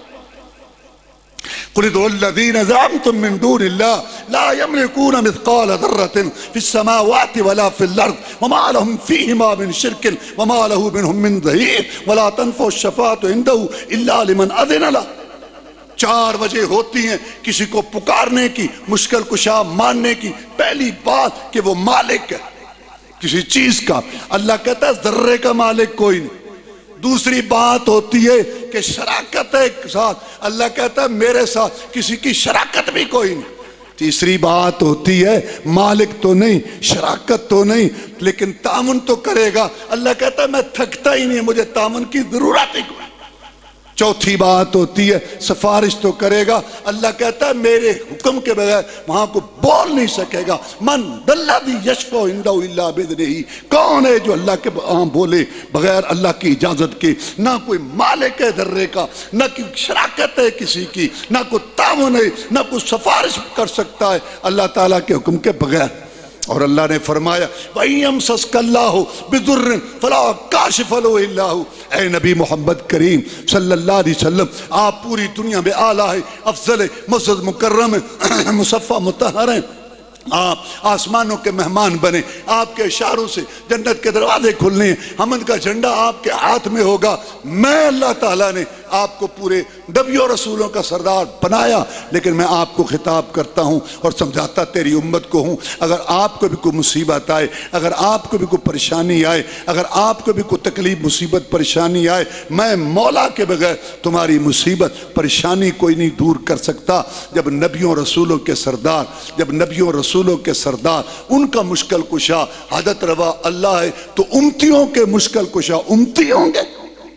قل ادعوا الذين زعمتم من دون الله لا يملكون مثقال ذرة في السماوات ولا في الأرض وما لهم فيهما من شرك وما له منهم من ظهير ولا تنفع الشفاعة عنده إلا لمن أذن له۔ چار وجہ ہوتی ہیں کسی کو پکارنے کی، مشکل کشا ماننے کی۔ پہلی بات کہ وہ مالک ہے کسی چیز کا، اللہ کہتا ہے ذرے کا مالک کوئی نہیں۔ دوسری بات ہوتی ہے کہ شراکت ہے ایک ساتھ، اللہ کہتا ہے میرے ساتھ کسی کی شراکت بھی کوئی نہیں۔ تیسری بات ہوتی ہے مالک تو نہیں، شراکت تو نہیں، لیکن تعاون تو کرے گا۔ اللہ کہتا ہے میں تھکتا ہی نہیں، مجھے تعاون کی ضرورت ہی کوئی۔ چوتھی بات ہوتی ہے سفارش تو کرے گا، اللہ کہتا ہے میرے حکم کے بغیر وہاں کو بول نہیں سکے گا۔ من الذی یشفع عندہ الا باذنہ، کون ہے جو اللہ کے ہاں بولے بغیر اللہ کی اجازت کے؟ نہ کوئی مالک ہے ذرے کا، نہ کوئی شراکت ہے کسی کی، نہ کوئی تعاون ہے، نہ کوئی سفارش کر سکتا ہے اللہ تعالیٰ کے حکم کے بغیر۔ اور اللہ نے فرمایا وَإِن يَمْسَسْكَ اللَّهُ بِضُرٍّ فَلَا كَاشِفَ لَهُ إِلَّا هُوَ۔ اے نبی محمد کریم صلی اللہ علیہ وسلم، آپ پوری دنیا میں اعلیٰ ہے، افضل ہے، معزز مکرم ہے، مصفہ مطہر ہیں، آپ آسمانوں کے مہمان بنے، آپ کے اشاروں سے جنت کے دروازے کھلنے ہیں، حمد کا جھنڈا آپ کے ہاتھ میں ہوگا۔ میں اللہ تعالیٰ نے آپ کو پورے نبیوں رسولوں کا سردار بنایا، لیکن میں آپ کو خطاب کرتا ہوں اور سمجھاتا تیری امت کو ہوں، اگر آپ کو بھی کوئی مصیبت آئے، اگر آپ کو بھی کوئی پریشانی آئے، اگر آپ کو بھی کوئی تکلیف مصیبت پریشانی آئے، میں مولا کے بغیر تمہاری مصیبت پریشانی کوئی نہیں دور کر سکتا۔ جب نبیوں رسولوں کے سردار جب نبیوں رسولوں کے سردار ان کا مشکل کشا حضرت روا اللہ ہے، تو امتیوں کے مشکل کشا امتی ہوں گے۔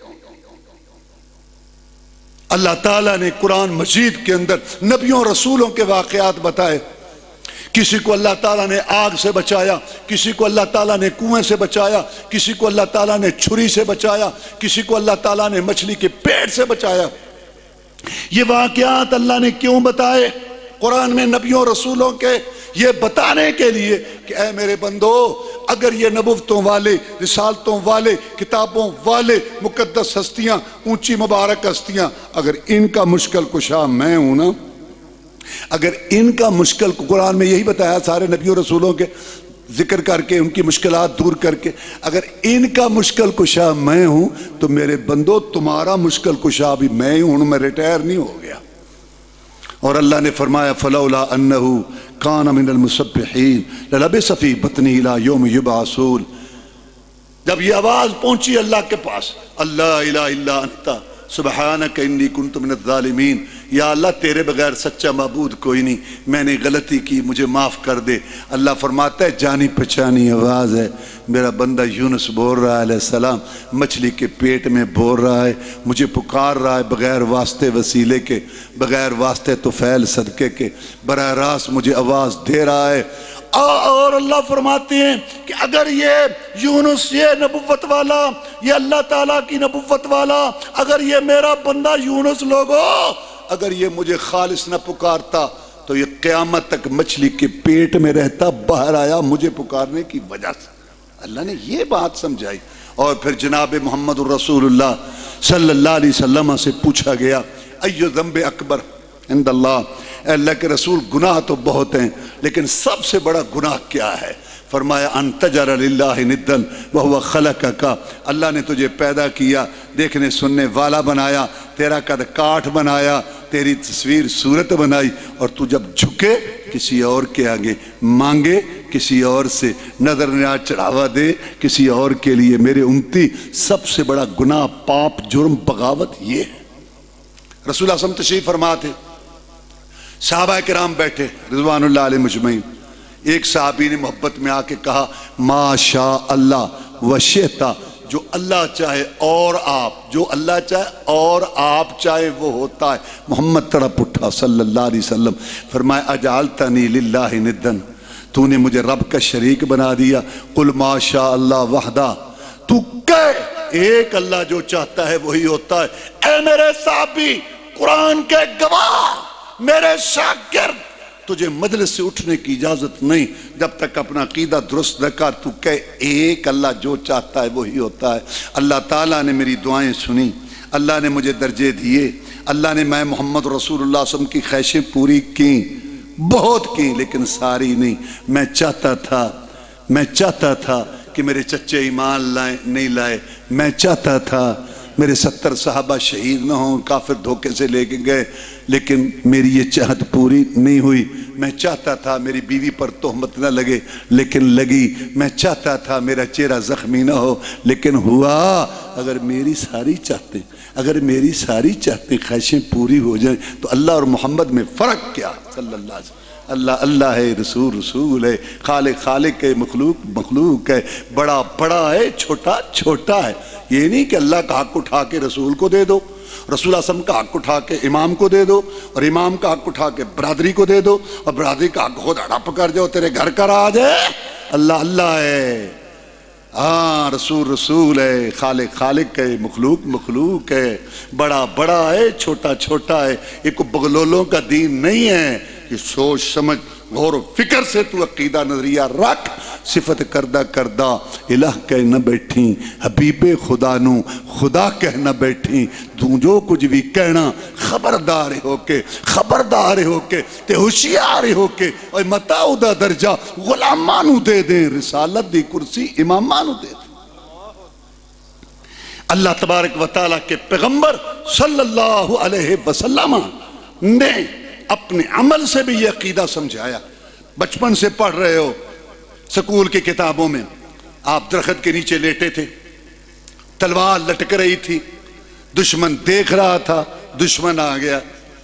اللہ تعالیٰ نے قرآن مجید کے اندر نبیوں رسولوں کے واقعات بتائے۔ کسی کو اللہ تعالیٰ نے آگ سے بچایا، کسی کو اللہ تعالیٰ نے کنویں سے بچایا، کسی کو اللہ تعالیٰ نے چھری سے بچایا، کسی کو اللہ تعالیٰ نے مچھلی کے پیٹ سے بچایا۔ یہ واقعات اللہ نے کیوں بتائے قرآن میں نبیوں رسولوں کے؟ یہ بتانے کے لیے کہ اے میرے بندو، اگر یہ نبوتوں والے، رسالتوں والے، کتابوں والے مقدس ہستیاں، اونچی مبارک ہستیاں، اگر ان کا مشکل کشا میں ہوں نا، اگر ان کا مشکل، قرآن میں یہی بتایا سارے نبیوں رسولوں کے ذکر کر کے، ان کی مشکلات دور کر کے، اگر ان کا مشکل کشا میں ہوں تو میرے بندو تمہارا مشکل کشا بھی میں ہوں، میں ریٹائر نہیں ہو گیا۔ اور اللہ نے فرمایا فلولا انہ کان من المسبحین للبث فی بطنہ الی یوم یبعثون۔ جب یہ آواز پہنچی اللہ کے پاس، اللہ الہ الا انت سبحانک انی کنت من الظالمین، یا اللہ تیرے بغیر سچا معبود کوئی نہیں، میں نے غلطی کی، مجھے معاف کر دے۔ اللہ فرماتا ہے جانی پہچانی آواز ہے، میرا بندہ یونس بول رہا ہے علیہ السلام، مچھلی کے پیٹ میں بول رہا ہے، مجھے پکار رہا ہے بغیر واسطے وسیلے کے، بغیر واسطے طفیل صدقے کے، براہ راست مجھے آواز دے رہا ہے۔ اور اللہ فرماتے ہیں کہ اگر یہ یونس، یہ نبوت والا، یہ اللہ تعالیٰ کی نبوت والا، اگر یہ میرا بندہ یونس لوگو، اگر یہ مجھے خالص نہ پکارتا تو یہ قیامت تک مچھلی کے پیٹ میں رہتا، باہر آیا مجھے پکارنے کی وجہ سے۔ اللہ نے یہ بات سمجھائی۔ اور پھر جناب محمد الرسول اللہ صلی اللہ علیہ وسلم سے پوچھا گیا ایو ذنب اکبر عند اللہ، اے اللہ کے رسول گناہ تو بہت ہیں لیکن سب سے بڑا گناہ کیا ہے؟ فرمایا ان تجعل للہ ندا وہو خلقک، اللہ نے تجھے پیدا کیا، دیکھنے سننے والا بنایا، تیرا قد کاٹ بنایا، تیری تصویر صورت بنائی، اور تو جب جھکے کسی اور کے آگے، مانگے کسی اور سے، نظر نیاز چڑھاوا دے کسی اور کے لیے، میرے امتی سب سے بڑا گناہ، پاپ، جرم، بغاوت یہ ہے۔ رسول اللہ صلی اللہ علیہ وسلم تشریف فرما تھے، صحابہ کرام بیٹھے رضوان اللہ علیہ مجمعین، ایک صحابی نے محبت میں آ کے کہا ما شاء اللہ وشئتا، جو اللہ چاہے اور آپ، جو اللہ چاہے اور آپ چاہے وہ ہوتا ہے۔ محمد تڑپ اٹھا صلی اللہ علیہ وسلم، فرمایا اجعلتنی للہ ندن، تو نے مجھے رب کا شریک بنا دیا، قل ما شاء اللہ وحدہ، تو کہے ایک اللہ جو چاہتا ہے وہی ہوتا ہے۔ اے میرے صحابی، قرآن کے گواہ، میرے شاگرد، تجھے مجلس سے اٹھنے کی اجازت نہیں جب تک اپنا عقیدہ درست نہ کر، تو کہ ایک اللہ جو چاہتا ہے وہی ہوتا ہے۔ اللہ تعالیٰ نے میری دعائیں سنی، اللہ نے مجھے درجے دیے، اللہ نے میں محمد رسول اللہ صلی اللہ علیہ وسلم کی خواہشیں پوری کی، بہت کی، لیکن ساری نہیں۔ میں چاہتا تھا میں چاہتا تھا کہ میرے چچے ایمان لائیں، نہیں لائے، میں چاہتا تھا میرے ستر صحابہ شہید نہ ہوں، کافر دھوکے سے لے کے گئے، لیکن میری یہ چاہت پوری نہیں ہوئی۔ میں چاہتا تھا میری بیوی پر تہمت نہ لگے، لیکن لگی۔ میں چاہتا تھا میرا چہرہ زخمی نہ ہو، لیکن ہوا۔ اگر میری ساری چاہتے اگر میری ساری چاہتے خواہشیں پوری ہو جائیں تو اللہ اور محمد میں فرق کیا؟ صلی اللہ علیہ وسلم۔ اللہ اللہ ہے، رسول رسول ہے، خالق خالق ہے، مخلوق مخلوق ہے، بڑا بڑا ہے، چھوٹا چھوٹا ہے۔ یہ نہیں کہ اللہ کا حق اٹھا کے رسول کو دے دو، رسول اللہ صلی اللہ علیہ وسلم کا حق اٹھا کے امام کو دے دو، اور امام کا حق اٹھا کے برادری کو دے دو، اور برادری کا حق خود ہڑپ کر جاؤ، تیرے گھر کا راج ہے، اللہ اللہ ہے، ہاں رسول رسول ہے، خالق خالق ہے، مخلوق مخلوق ہے، بڑا بڑا ہے، چھوٹا چھوٹا ہے، یہ کوئی بغلولوں کا دین نہیں ہے، یہ سوچ سمجھ غور و فکر سے تو عقیدہ نظریہ رکھ، صفت کردہ کردہ الہ کہہ نہ بیٹھی، حبیب خدا نو خدا کہہ نہ بیٹھی، تو جو کچھ بھی کہنا خبردار ہو کے خبردار ہو کے تے ہوشیار ہو کے، اور متاؤ دا درجہ غلامانو دے دیں، رسالت دی کرسی امامانو دے دیں۔ اللہ تبارک و تعالیٰ کے پیغمبر صلی اللہ علیہ وسلم نے اپنے عمل سے بھی یہ عقیدہ سمجھایا۔ بچپن سے پڑھ رہے ہو سکول کی کتابوں میں، آپ درخت کے نیچے لیٹے تھے، تلوار لٹک رہی تھی، دشمن دیکھ رہا تھا، دشمن آ گیا،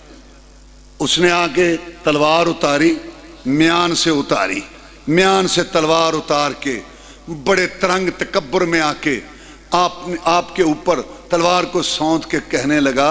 اس نے آگے تلوار اتاری، میان سے اتاری، میان سے تلوار اتار کے بڑے ترنگ تکبر میں آ کے آپ نے آپ کے اوپر تلوار کو سونت کے کہنے لگا،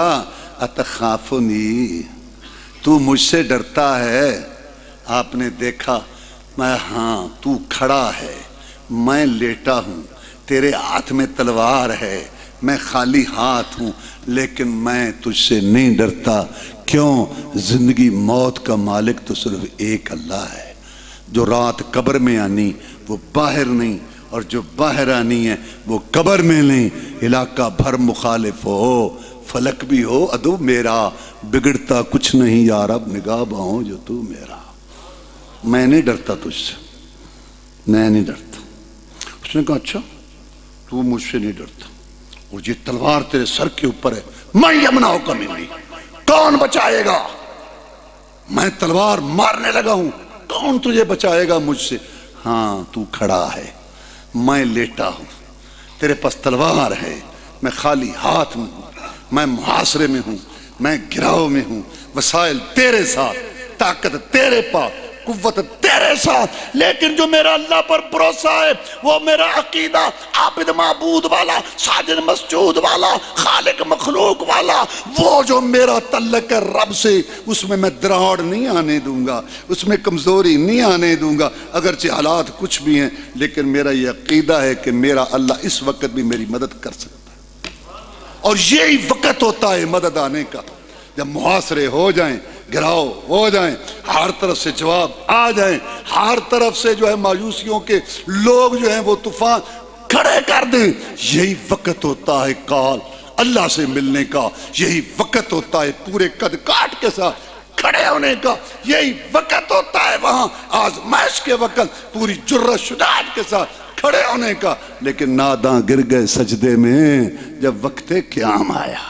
اتخافنی، تو مجھ سے ڈرتا ہے؟ آپ نے دیکھا، میں ہاں تو کھڑا ہے، میں لیٹا ہوں، تیرے ہاتھ میں تلوار ہے، میں خالی ہاتھ ہوں، لیکن میں تجھ سے نہیں ڈرتا۔ کیوں؟ زندگی موت کا مالک تو صرف ایک اللہ ہے، جو رات قبر میں آنی وہ باہر نہیں، اور جو باہر آنی ہے وہ قبر میں نہیں، علاقہ بھر مخالف ہو، فلک بھی ہو ادو میرا، بگڑتا کچھ نہیں یا رب نگاہ باؤں جو تو میرا، میں نہیں ڈرتا تجھ سے، میں نہیں ڈرتا۔ اس نے کہا اچھا تو مجھ سے نہیں ڈرتا، اور یہ تلوار تیرے سر کے اوپر ہے، میں یمنعو کا منی، کون بچائے گا؟ میں تلوار مارنے لگا ہوں، کون تجھے بچائے گا مجھ سے؟ ہاں تو کھڑا ہے، میں لیٹا ہوں، تیرے پاس تلوار ہے، میں خالی ہاتھ میں ہوں، میں محاصرے میں ہوں، میں گراؤ میں ہوں، وسائل تیرے ساتھ، طاقت تیرے پاس، قوت تیرے ساتھ، لیکن جو میرا اللہ پر بھروسہ ہے وہ میرا عقیدہ عابد معبود والا، ساجد مسجود والا، خالق مخلوق والا، وہ جو میرا تعلق ہے رب سے، اس میں میں دراڑ نہیں آنے دوں گا، اس میں کمزوری نہیں آنے دوں گا، اگرچہ حالات کچھ بھی ہیں، لیکن میرا یہ عقیدہ ہے کہ میرا اللہ اس وقت بھی میری مدد کر سکتا ہے۔ اور یہی وقت ہوتا ہے مدد آنے کا، جب محاصرے ہو جائیں، گراؤ ہو جائیں، ہر طرف سے جواب آ جائیں، ہر طرف سے جو ہے مایوسیوں کے لوگ جو ہیں وہ طوفان کھڑے کر دیں، یہی وقت ہوتا ہے کال اللہ سے ملنے کا، یہی وقت ہوتا ہے پورے قد کاٹ کے ساتھ کھڑے ہونے کا، یہی وقت ہوتا ہے وہاں آزمائش کے وقت پوری جرأت شجاعت کے ساتھ کھڑے ہونے کا۔ لیکن ناداں گر گئے سجدے میں جب وقت قیام آیا،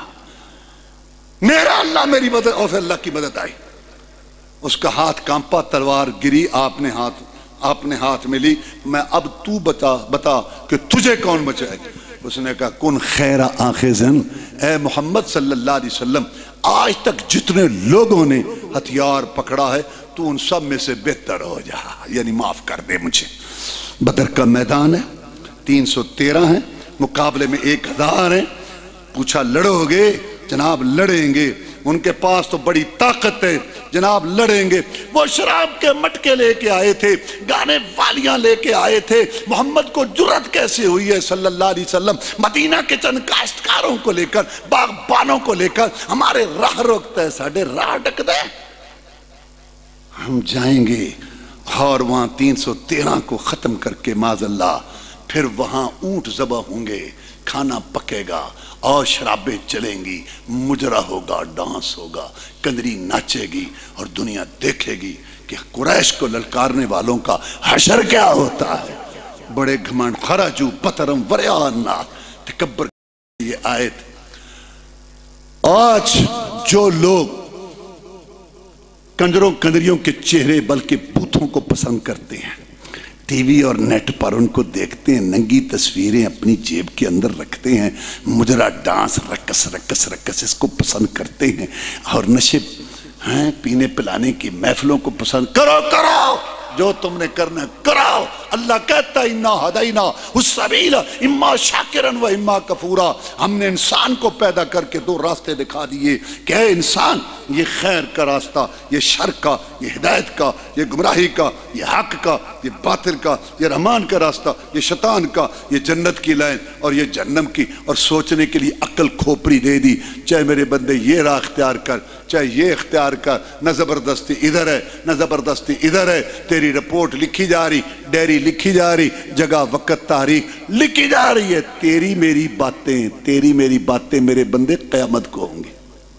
میرا اللہ میری مدد، اور پھر اللہ کی مدد آئی، اس کا ہاتھ کانپا، تلوار گری، آپ نے ہاتھ آپ نے ہاتھ میں لی، میں اب تو بتا بتا کہ تجھے کون بچائے؟ اس نے کہا کن خیر آخذن، اے محمد صلی اللہ علیہ وسلم، آج تک جتنے لوگوں نے ہتھیار پکڑا ہے تو ان سب میں سے بہتر ہو جا، یعنی معاف کر دے مجھے۔ بدر کا میدان ہے، تین سو تیرہ ہیں، مقابلے میں ایک ہزار ہیں، پوچھا لڑو گے؟ جناب لڑیں گے، ان کے پاس تو بڑی طاقت ہے، جناب لڑیں گے۔ وہ شراب کے مٹکے لے کے آئے تھے، گانے والیاں لے کے آئے تھے، محمد کو جرأت کیسے ہوئی ہے صلی اللہ علیہ وسلم مدینہ کے چند کاشتکاروں کو لے کر، باغبانوں کو لے کر ہمارے راہ روکتا ہے، ساڑھے راہ ڈک دے، ہم جائیں گے اور وہاں تین سو تیرہ کو ختم کر کے معاذ اللہ پھر وہاں اونٹ ذبح ہوں گے، کھانا پکے گا اور شرابیں چلیں گی، مجرا ہوگا، ڈانس ہوگا، کندری ناچے گی، اور دنیا دیکھے گی کہ قریش کو للکارنے والوں کا حشر کیا ہوتا ہے۔ بڑے گھمنڈ خرجو پترم وریانا تکبر یہ آیت۔ آج جو لوگ کنجروں کندریوں کے چہرے بلکہ بوتھوں کو پسند کرتے ہیں، ٹی وی اور نیٹ پر ان کو دیکھتے ہیں، ننگی تصویریں اپنی جیب کے اندر رکھتے ہیں، مجرا ڈانس رقص رقص رقص اس کو پسند کرتے ہیں، اور نشے ہیں پینے پلانے کی محفلوں کو پسند کرو کرو جو تم نے کرنا کرو، اللہ کہتا ہے انا ہدینا السبیل اما شاکرا و اما کفورا، ہم نے انسان کو پیدا کر کے دو راستے دکھا دیے کہ اے انسان یہ خیر کا راستہ، یہ شر کا، یہ ہدایت کا، یہ گمراہی کا، یہ حق کا، یہ باطل کا، یہ رحمان کا راستہ، یہ شیطان کا، یہ جنت کی لائن اور یہ جہنم کی، اور سوچنے کے لیے عقل کھوپڑی دے دی، چاہے میرے بندے یہ راہ اختیار کر چاہے یہ اختیار کر، نہ زبردستی ادھر ہے نہ زبردستی ادھر ہے، تیری رپورٹ لکھی جا رہی، ڈیری لکھی جا رہی، جگہ وقت تاریخ لکھی جا رہی ہے، تیری میری باتیں تیری میری باتیں میرے بندے قیامت کو ہوں گی،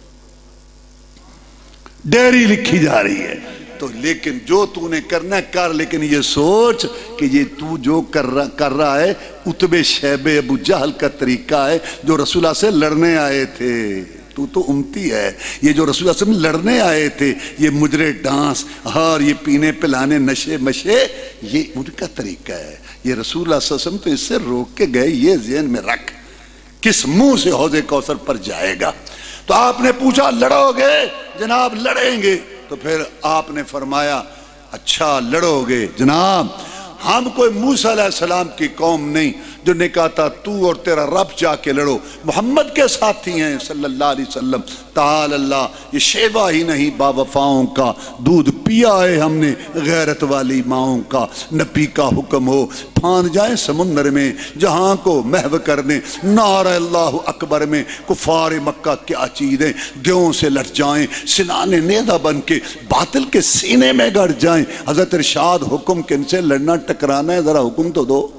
ڈیری لکھی جا رہی ہے۔ تو لیکن جو تو نے کرنا ہے کر، لیکن یہ سوچ کہ یہ تو جو کر رہا, کر رہا ہے اتبے شیبے ابو جہل کا طریقہ ہے جو رسول اللہ سے لڑنے آئے تھے، تو تو امتی ہے، یہ جو رسول اللہ سے لڑنے آئے تھے، یہ مجرے ڈانس اور یہ پینے پلانے نشے مشے، یہ ان کا طریقہ ہے۔ یہ رسول اللہ صلی اللہ علیہ وسلم تو اس سے روک کے گئے، یہ ذہن میں رکھ کس منہ سے حوض کوثر پر جائے گا۔ تو آپ نے پوچھا لڑو گے؟ جناب لڑیں گے۔ تو پھر آپ نے فرمایا اچھا لڑو گے جناب، ہم کوئی موسیٰ علیہ السلام کی قوم نہیں جو نے کہا تھا تو اور تیرا رب جا کے لڑو، محمد کے ساتھی ہیں صلی اللہ علیہ وسلم۔ تعالی اللہ، یہ شیوا ہی نہیں با وفاؤں کا، دودھ پیا ہے ہم نے غیرت والی ماؤں کا، نبی کا حکم ہو پھاند جائیں سمندر میں جہاں کو محو کرنے، نعرہ اللہ اکبر میں کفار مکہ کیا چیزیں دیوں سے لٹ جائیں، سنانے نیزہ بن کے باطل کے سینے میں گڑ جائیں۔ حضرت ارشاد حکم کن سے لڑنا ٹکرانا ہے، ذرا حکم تو دو۔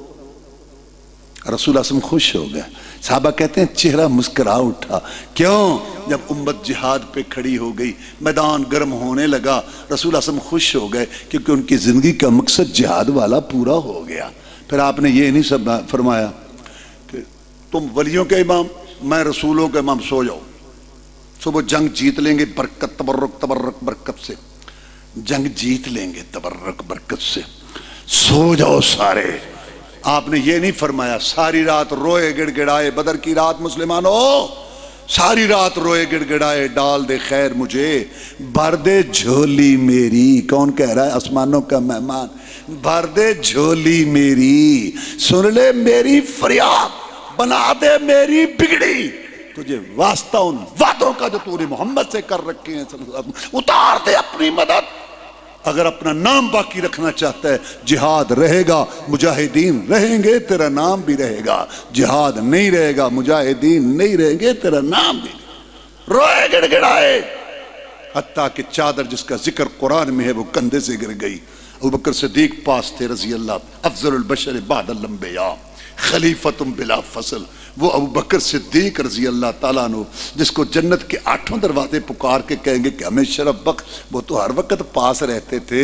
رسول اللہ صلی اللہ علیہ وسلم خوش ہو گئے، صحابہ کہتے ہیں چہرہ مسکرا اٹھا۔ کیوں؟ جب امت جہاد پہ کھڑی ہو گئی، میدان گرم ہونے لگا، رسول اللہ صلی اللہ علیہ وسلم خوش ہو گئے کیونکہ ان کی زندگی کا مقصد جہاد والا پورا ہو گیا۔ پھر آپ نے یہ نہیں سب فرمایا کہ تم ولیوں کے امام میں رسولوں کے امام، سو جاؤ، صبح جنگ جیت لیں گے برکت تبرک تبرک برکت سے، جنگ جیت لیں گے تبرک برکت سے، سو جاؤ سارے۔ آپ نے یہ نہیں فرمایا ساری رات روئے گڑ گڑائے، بدر کی رات مسلمانوں ساری رات روئے گڑ گڑائے، ڈال دے خیر مجھے بھر دے جھولی میری۔ کون کہہ رہا ہے؟ آسمانوں کا مہمان، بھر دے جھولی میری، سن لے میری فریاد، بنا دے میری بگڑی، تجھے واسطہ ان وعدوں کا جو تو نے محمد سے کر رکھے ہیں، اتار دے اپنی مدد۔ اگر اپنا نام باقی رکھنا چاہتا ہے، جہاد رہے گا مجاہدین رہیں گے، تیرا نام بھی رہے گا۔ جہاد نہیں رہے گا مجاہدین نہیں رہیں گے، تیرا نام بھی نہیں۔ روئے گڑ گڑائے، حتیٰ کہ چادر جس کا ذکر قرآن میں ہے وہ کندھے سے گر گئی۔ ابوبکر صدیق پاس تھے رضی اللہ، افضل البشر بعد الانبیاء، خلیفۃ بلا فصل، وہ ابوبکر صدیق رضی اللہ تعالیٰ عنہ جس کو جنت کے آٹھوں دروازے پکار کے کہیں گے کہ ہمیں شرف بخش، وہ تو ہر وقت پاس رہتے تھے۔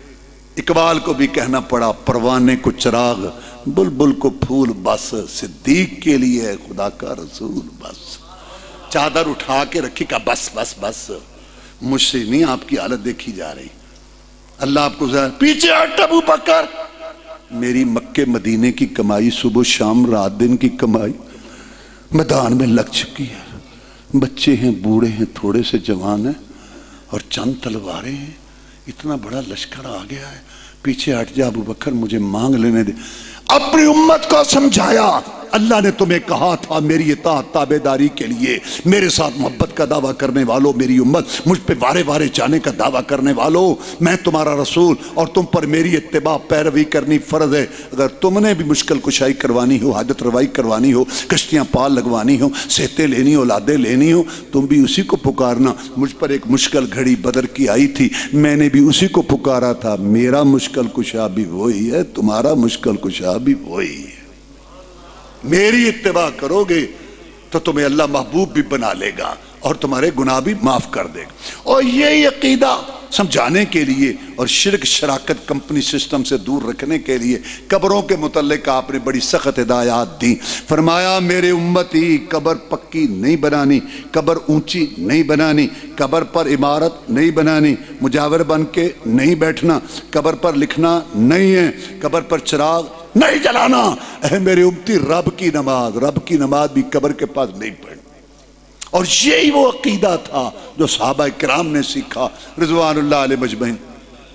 اقبال کو بھی کہنا پڑا پروانے کو چراغ بلبل کو پھول بس، صدیق کے لیے ہے خدا کا رسول بس۔ چادر اٹھا کے رکھی کہ بس بس بس، مجھ سے نہیں آپ کی حالت دیکھی جا رہی، اللہ آپ کو ظاہر پیچھے ہٹ ابوبکر، میری مکے مدینے کی کمائی صبح شام رات دن کی کمائی میدان میں لگ چکی ہے، بچے ہیں بوڑھے ہیں تھوڑے سے جوان ہیں اور چند تلواریں ہیں، اتنا بڑا لشکر آ گیا ہے، پیچھے ہٹ جا ابوبکر مجھے مانگ لینے دے۔ اپنی امت کو سمجھایا اللہ نے تمہیں کہا تھا میری اطاعت تابعداری کے لیے، میرے ساتھ محبت کا دعویٰ کرنے والوں، میری امت مجھ پہ وارے وارے جانے کا دعویٰ کرنے والوں، میں تمہارا رسول اور تم پر میری اتباع پیروی کرنی فرض ہے۔ اگر تم نے بھی مشکل کشائی کروانی ہو، حاجت روائی کروانی ہو، کشتیاں پال لگوانی ہو، صحتیں لینی ہو، اولادیں لینی ہو، تم بھی اسی کو پکارنا۔ مجھ پر ایک مشکل گھڑی بدر کی آئی تھی، میں نے بھی اسی کو پکارا تھا، میرا مشکل کشا بھی وہی ہے، تمہارا مشکل کشا بھی وہی ہے۔ میری اتباع کرو گے تو تمہیں اللہ محبوب بھی بنا لے گا اور تمہارے گناہ بھی معاف کر دے گا۔ اور یہ عقیدہ سمجھانے کے لیے اور شرک شراکت کمپنی سسٹم سے دور رکھنے کے لیے قبروں کے متعلق آپ نے بڑی سخت ہدایات دی۔ فرمایا میرے امتی قبر پکی نہیں بنانی، قبر اونچی نہیں بنانی، قبر پر عمارت نہیں بنانی، مجاور بن کے نہیں بیٹھنا، قبر پر لکھنا نہیں ہے، قبر پر چراغ نہیں جلانا۔ اے میرے امتی رب کی نماز، رب کی نماز بھی قبر کے پاس نہیں پڑھنی۔ اور یہی وہ عقیدہ تھا جو صحابہ کرام نے سیکھا رضوان اللہ علیہ مجمعین۔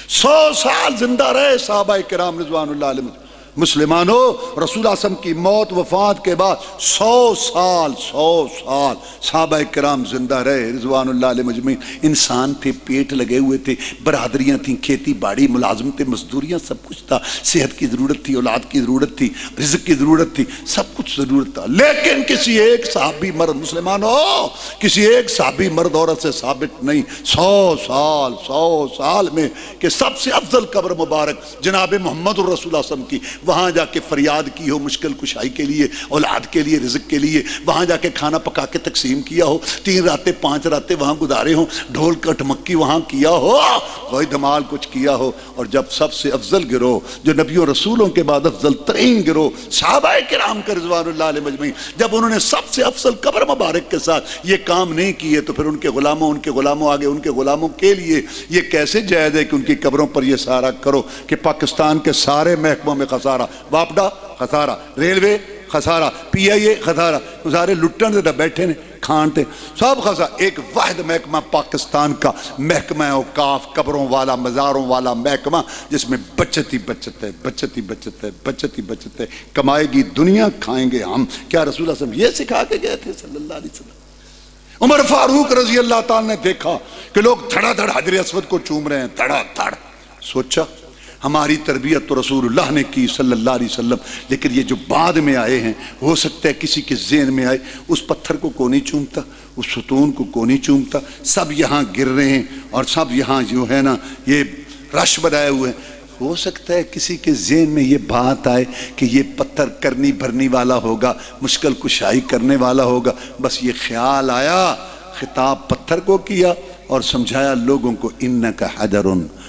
سو سال زندہ رہے صحابہ کرام رضوان اللہ علیہ مسلمانوں. رسول اللہ صلی اللہ علیہ وسلم کی موت وفات کے بعد سو سال سو سال صحابہ کرام زندہ رہے رضوان اللہ علیہ مجمعین. انسان تھے، پیٹ لگے ہوئے تھے، برادریاں تھیں، کھیتی باڑی، ملازمتیں، مزدوریاں، سب کچھ تھا. صحت کی ضرورت تھی، اولاد کی ضرورت تھی، رزق کی ضرورت تھی، سب کچھ ضرورت تھا. لیکن کسی ایک صحابی مرد مسلمانوں کسی ایک صحابی مرد عورت سے ثابت نہیں سو سال سو سال میں کہ سب سے افضل قبر مبارک جناب محمد الرسول اللہ صلی اللہ علیہ وسلم کی، وہاں جا کے فریاد کی ہو مشکل کشائی کے لیے، اولاد کے لیے، رزق کے لیے، وہاں جا کے کھانا پکا کے تقسیم کیا ہو، تین راتیں پانچ راتیں وہاں گزارے ہوں، ڈھول کا ٹھمکی وہاں کیا ہو، کوئی دھمال کچھ کیا ہو. اور جب سب سے افضل گروہ جو نبیوں رسولوں کے بعد افضل ترین گروہ صحابہ کرام کا رضوان اللہ علیہ مجمعین، جب انہوں نے سب سے افضل قبر مبارک کے ساتھ یہ کام نہیں کیے تو پھر ان کے غلاموں ان کے غلاموں آگے ان کے غلاموں کے لیے یہ کیسے جائز ہے کہ ان کی قبروں پر یہ سارا کرو کہ پاکستان کے سارے محکموں میں خسارہ، واپڈا خسارہ، ریلوے خسارہ، پی آئی اے خسارہ، سارے لٹن سے بیٹھے نے کھانتے سب خسارہ. ایک واحد محکمہ پاکستان کا محکمہ اوقاف قبروں والا مزاروں والا محکمہ جس میں بچت ہی بچت ہے، بچت ہی بچت ہے، بچت ہی بچت ہے. کمائے گی دنیا، کھائیں گے ہم. کیا رسول اللہ صلی اللہ علیہ وسلم یہ سکھا کے گئے تھے صلی اللہ علیہ وسلم؟ عمر فاروق رضی اللہ تعالیٰ نے دیکھا کہ لوگ دھڑا دھڑ حجر اسود کو چوم رہے ہیں، دھڑا دھڑ. سوچا ہماری تربیت تو رسول اللہ نے کی صلی اللہ علیہ وسلم، لیکن یہ جو بعد میں آئے ہیں ہو سکتا ہے کسی کے ذہن میں آئے اس پتھر کو کون نہیں چومتا، اس ستون کو کون نہیں چومتا، سب یہاں گر رہے ہیں اور سب یہاں جو ہے نا یہ رش بنائے ہوئے ہیں. ہو سکتا ہے کسی کے ذہن میں یہ بات آئے کہ یہ پتھر کرنی بھرنی والا ہوگا، مشکل کشائی کرنے والا ہوگا. بس یہ خیال آیا، خطاب پتھر کو کیا اور سمجھایا لوگوں کو انک حجر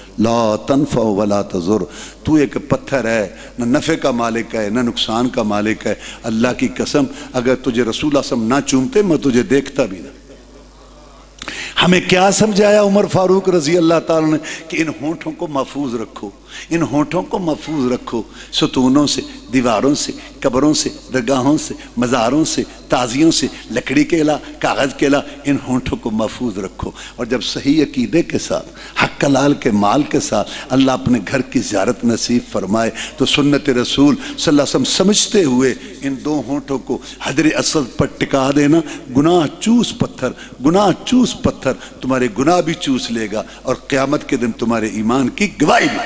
لا تنفع ولا تضر. تو ایک پتھر ہے، نہ نفع کا مالک ہے نہ نقصان کا مالک ہے. اللہ کی قسم اگر تجھے رسول اللہ صلی اللہ علیہ وسلم نہ چومتے میں تجھے دیکھتا بھی نہ. ہمیں کیا سمجھایا عمر فاروق رضی اللہ تعالیٰ نے کہ ان ہونٹوں کو محفوظ رکھو، ان ہونٹوں کو محفوظ رکھو ستونوں سے، دیواروں سے، قبروں سے، درگاہوں سے، مزاروں سے، تازیوں سے، لکڑی کے علا، کاغذ کے علا، ان ہونٹوں کو محفوظ رکھو. اور جب صحیح عقیدے کے ساتھ حق حلال کے مال کے ساتھ اللہ اپنے گھر کی زیارت نصیب فرمائے تو سنت رسول صلی اللہ علیہ وسلم سمجھتے ہوئے ان دو ہونٹوں کو حجر اسود پر ٹکا دینا. گناہ چوس پتھر، گناہ چوس پتھر تمہارے گناہ بھی چوس لے گا اور قیامت کے دن تمہارے ایمان کی گواہی بھی.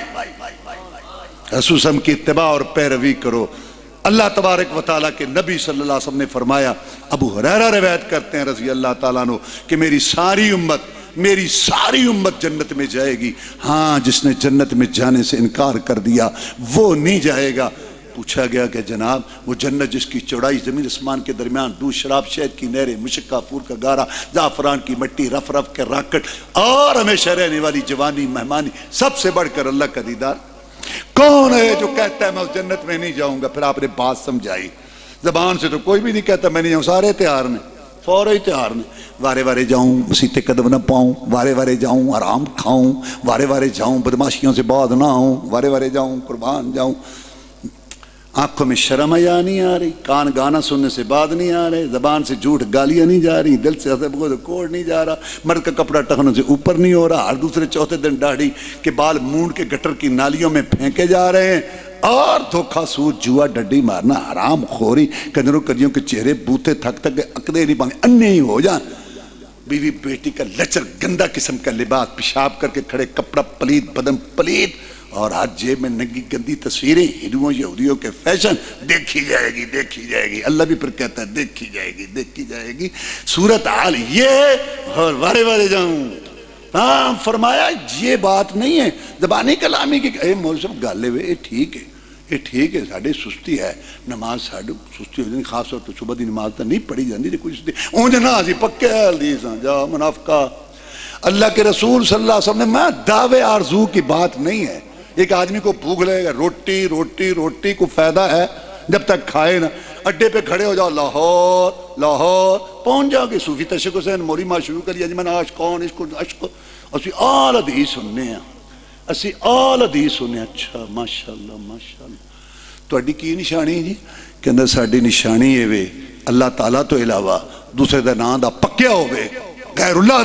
رسول صلی اللہ علیہ وسلم کی اتباع اور پیروی کرو. اللہ تبارک و تعالیٰ کے نبی صلی اللہ علیہ وسلم نے فرمایا، ابو ہریرہ روایت کرتے ہیں رضی اللہ تعالیٰ عنہ کہ میری ساری امت میری ساری امت جنت میں جائے گی، ہاں جس نے جنت میں جانے سے انکار کر دیا وہ نہیں جائے گا. پوچھا گیا کہ جناب وہ جنت جس کی چوڑائی زمین اسمان کے درمیان، دودھ شراب شہد کی نہریں، مشک کافور کا گارا، زعفران کی مٹی، رف رف کے راکٹ اور ہمیشہ رہنے والی جوانی مہمانی، سب سے بڑھ کر اللہ کا دیدار. کون ہے جو کہتا ہے میں اس جنت میں نہیں جاؤں گا؟ پھر آپ نے بات سمجھائی. زبان سے تو کوئی بھی نہیں کہتا میں نہیں جاؤں، سارے تیار نے، فوری تیار نے. وارے وارے جاؤں مسیتے قدم نہ پاؤں، وارے وارے جاؤں آرام کھاؤں، وارے وارے جاؤں بدماشیوں سے باز نہ ہوں، وارے وارے جاؤں قربان جاؤں. آنکھوں میں شرم حیا نہیں آ رہی، کان گانا سننے سے بات نہیں آ رہے، زبان سے جھوٹ گالیاں نہیں جا رہی، دل سے حسب کو کوڑ نہیں جا رہا، مرد کا کپڑا ٹخنوں سے اوپر نہیں ہو رہا، ہر دوسرے چوتھے دن داڑھی کے بال مونڈ کے گٹر کی نالیوں میں پھینکے جا رہے ہیں. اور دھوکہ سود جوا ڈڈی مارنا حرام خوری کنجروں کجیوں کے چہرے بوتے تھک تک عقدے نہیں پائیں انے ہی ہو جان. بیوی بیٹی کا لچر گندہ قسم کا لباس، پیشاب کر کے کھڑے، کپڑا پلید، بدن پلید اور ہاتھ جیب میں ننگی گندی تصویریں، ہندوؤں یہودیوں کے فیشن. دیکھی جائے گی دیکھی جائے گی، اللہ بھی پھر کہتا ہے دیکھی جائے گی دیکھی جائے گی. صورت حال یہ اور وارے وارے جاؤں. ہاں فرمایا یہ بات نہیں ہے زبانی کلامی کی. اے مول صاحب گالے ہوئے ٹھیک ہے، یہ ٹھیک ہے ساڑھے سستی ہے، نماز ساڑھے سستی ہو جاتی، خاص طور پر صبح دی نماز تو نہیں پڑھی جاتی جی کوئی سستی اونج نازی پکے حدیث جا منافقہ. اللہ کے رسول صلی اللہ علیہ وسلم نے میں دعوے آرزو کی بات نہیں ہے. ایک آدمی کو بھوک لگے گا، روٹی روٹی روٹی کو فائدہ ہے جب تک کھائے نا. اڈے پہ کھڑے ہو جاؤ، لاہور لاہور پہنچ جاؤ گے. صوفی تشک حسین موری ماں شروع کری جی میں عاشق کون عشق عشق اسی آل حدیث سننے ہیں، اسی آل حدیث سننے. اچھا ماشاءاللہ ماشاءاللہ. تہاڈی کی نشانی جی؟ کہندا ساڈی نشانی اے وے اللہ تعالیٰ تو علاوہ دوسرے دا نام دا پکیا ہوئے، غیر اللہ دا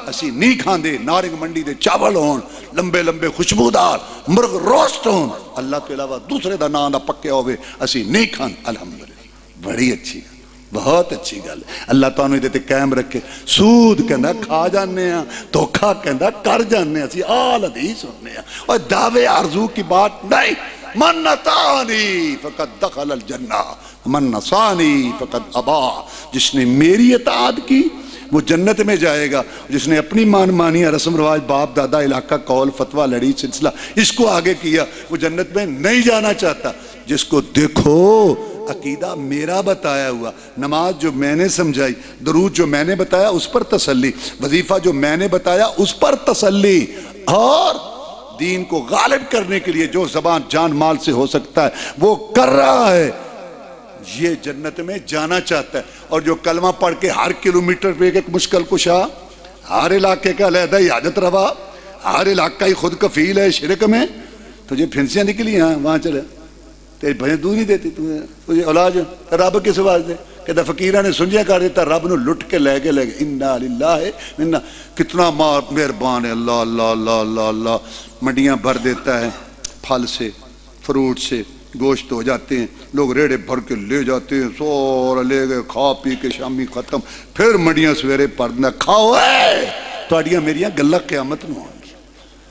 اسی نہیں کھاندے نارنگ منڈی دے چاول ہون لمبے لمبے خوشبودار مرغ روسٹ ہون اللہ تو علاوہ دوسرے دا نام دا پکے ہوئے اسی نہیں کھان الحمدللہ بڑی اچھی بہت اچھی گل اللہ تعالیٰ نے دیتے قائم رکھے سود کہندہ کھا جانے ہیں دھوکھا کہندہ کر جانے ہیں اسی آل حدیث ہونے ہیں اور دعوے آرزو کی بات نہیں من نطانی فقد دخل الجنہ من نصانی فقد ابا جس نے میری اطاعت کی وہ جنت میں جائے گا جس نے اپنی مان مانی رسم رواج باپ دادا علاقہ قول فتوہ لڑی سلسلہ اس کو آگے کیا وہ جنت میں نہیں جانا چاہتا جس کو دیکھو عقیدہ میرا بتایا ہوا نماز جو میں نے سمجھائی درود جو میں نے بتایا اس پر تسلی وظیفہ جو میں نے بتایا اس پر تسلی اور دین کو غالب کرنے کے لیے جو زبان جان مال سے ہو سکتا ہے وہ کر رہا ہے یہ جنت میں جانا چاہتا ہے اور جو کلمہ پڑھ کے ہر کلومیٹر پہ ایک مشکل کشا ہر علاقے کا علیحدہ حاجت روا ہر علاقہ ہی خود کفیل ہے شرک میں تجھے پھنسیاں نکلی ہیں وہاں چلے تیری بھجیں دور نہیں دیتی تجھے علاج رب کس آواز دے کہتا فقیرہ نے سنجھیا کر دیتا رب نو لٹ کے لے کے لے گئے انہا للہ ہے کتنا مہربان ہے اللہ اللہ اللہ اللہ اللہ منڈیاں بھر دیتا ہے پھل سے فروٹ سے گوشت ہو جاتے ہیں لوگ ریڑے بھر کے لے جاتے ہیں سورا لے گئے کھا پی کے شامی ختم پھر منڈیاں سویرے پردنا کھاؤ ہے تو اڈیاں میریاں گلہ قیامت میں ہوں گی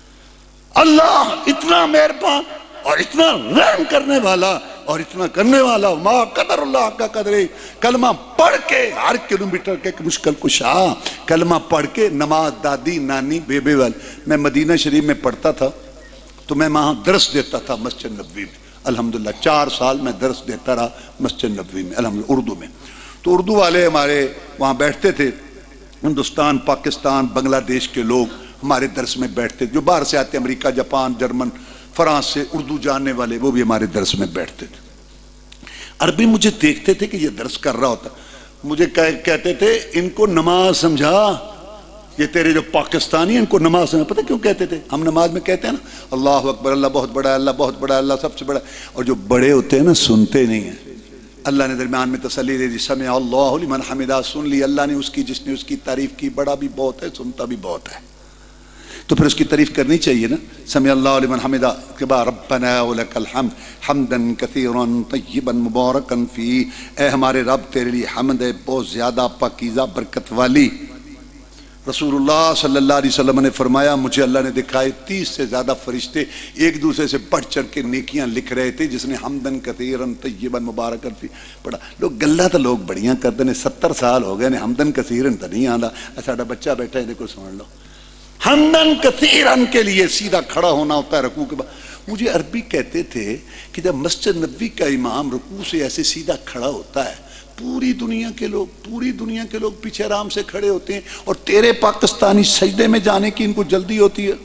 اللہ اتنا مہربان اور اتنا رحم کرنے والا اور اتنا کرنے والا ما قدر اللہ کا قدرے کلمہ پڑھ کے ہر کلومیٹر کے مشکل کشا کلمہ پڑھ کے نماز دادی نانی بیبے والے میں مدینہ شریف میں پڑھتا تھا تو میں وہاں درس دیتا تھا مسجد نبوی میں الحمدللہ چار سال میں درس دیتا رہا مسجد نبوی میں الحمدللہ اردو میں تو اردو والے ہمارے وہاں بیٹھتے تھے ہندوستان پاکستان بنگلہ دیش کے لوگ ہمارے درس میں بیٹھتے جو باہر سے آتے امریکہ جاپان جرمن فرانس سے اردو جاننے والے وہ بھی ہمارے درس میں بیٹھتے تھے عربی مجھے دیکھتے تھے کہ یہ درس کر رہا ہوتا مجھے کہتے تھے ان کو نماز سمجھا یہ تیرے جو پاکستانی ہیں ان کو نماز سمجھا پتہ کیوں کہتے تھے ہم نماز میں کہتے ہیں نا اللہ اکبر اللہ بہت بڑا ہے اللہ بہت بڑا ہے اللہ سب سے بڑا ہے اور جو بڑے ہوتے ہیں نا سنتے نہیں ہیں اللہ نے درمیان میں تسلی دے دی سمع اللہ لمن حمدہ سن لی اللہ نے اس کی جس نے اس کی تعریف کی بڑا بھی بہت ہے سنتا بھی بہت ہے تو پھر اس کی تعریف کرنی چاہیے نا سمع اللہ لمن حمدہ کے بعد ربنا ولک الحمد حمدا کثیرا طیبا مبارکا فی اے ہمارے رب تیرے لیے حمد ہے بہت زیادہ پاکیزہ برکت والی رسول اللہ صلی اللہ علیہ وسلم نے فرمایا مجھے اللہ نے دکھائے تیس سے زیادہ فرشتے ایک دوسرے سے بڑھ چڑھ کے نیکیاں لکھ رہے تھے جس نے حمدن کثیرن طیبا مبارکا فی پڑھا لوگ گلہ تو لوگ بڑیاں کرتے ہیں ستر سال ہو گئے حمدن کثیرن تو نہیں آندا ساڈا بچہ بیٹھا ہے دیکھو سمجھ لو حمدن کثیرن کے لیے سیدھا کھڑا ہونا ہوتا ہے رکوع کے بعد مجھے عربی کہتے تھے کہ جب مسجد نبوی کا امام رکوع سے ایسے سیدھا کھڑا ہوتا ہے پوری دنیا کے لوگ پوری دنیا کے لوگ پیچھے آرام سے کھڑے ہوتے ہیں اور تیرے پاکستانی سجدے میں جانے کی ان کو جلدی ہوتی ہے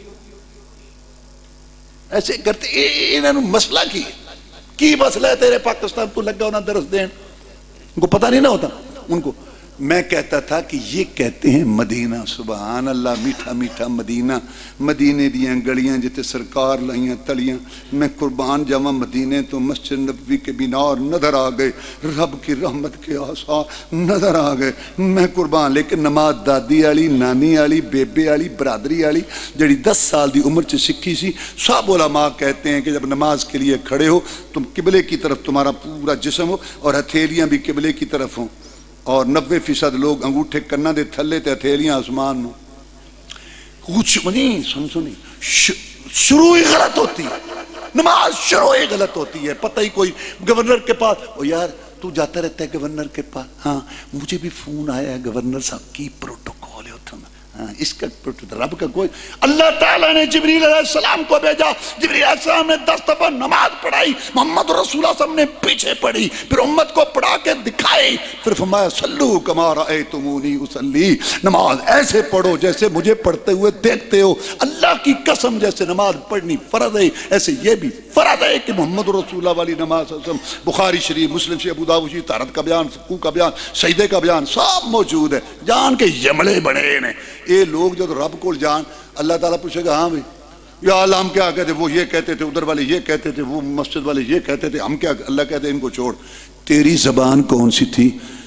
ایسے کرتے انہوں نے مسئلہ کی کی مسئلہ ہے تیرے پاکستان تو لگا ہونا درس دین ان کو پتہ نہیں نہ ہوتا ان کو میں کہتا تھا کہ یہ کہتے ہیں مدینہ سبحان اللہ میٹھا میٹھا مدینہ مدینے دیاں گلیاں جتے سرکار لائیاں تلیاں میں قربان جاواں مدینے تو مسجد نبوی کے مینار نظر آ گئے رب کی رحمت کے آثار نظر آ گئے میں قربان لیکن نماز دادی والی نانی والی بیبے والی برادری والی جڑی دس سال دی عمر سے سکھی سی سب علماء کہتے ہیں کہ جب نماز کے لیے کھڑے ہو تم قبلے کی طرف تمہارا پورا جسم ہو اور ہتھیلیاں بھی قبلے کی طرف ہوں اور نوے فیصد لوگ انگوٹھے کنا دے تھلے تے ہتھیلیاں آسمان میں کچھ نہیں سن سنی شروع ہی غلط ہوتی ہے نماز شروع ہی غلط ہوتی ہے پتہ ہی کوئی گورنر کے پاس او یار تو جاتا رہتا ہے گورنر کے پاس ہاں مجھے بھی فون آیا ہے گورنر صاحب کی پروٹوکول ہے اس کا رب کا کوئی اللہ تعالیٰ نے جبریل علیہ السلام کو بھیجا جبریل علیہ السلام نے دس دفعہ نماز پڑھائی محمد رسول اللہ صلی اللہ علیہ وسلم نے پیچھے پڑھی پھر امت کو پڑھا کے دکھائی پھر فرمایا صلو کما رأیتمونی اصلی نماز ایسے پڑھو جیسے مجھے پڑھتے ہوئے دیکھتے ہو اللہ کی قسم جیسے نماز پڑھنی فرض ہے ایسے یہ بھی فرض ہے کہ محمد رسول اللہ والی نماز بخاری شریف مسلم شریف ابو داؤد شریف طہارت کا بیان رکوع کا بیان سجدے کا بیان سب موجود ہے جان کے یملے بڑے نے یہ لوگ جو رب کو جان اللہ تعالیٰ پوچھے گا ہاں بھائی یا اللہ ہم کیا کہتے وہ یہ کہتے تھے ادھر والے یہ کہتے تھے وہ مسجد والے یہ کہتے تھے ہم کیا اللہ کہتے ان کو چھوڑ تیری زبان کون سی تھی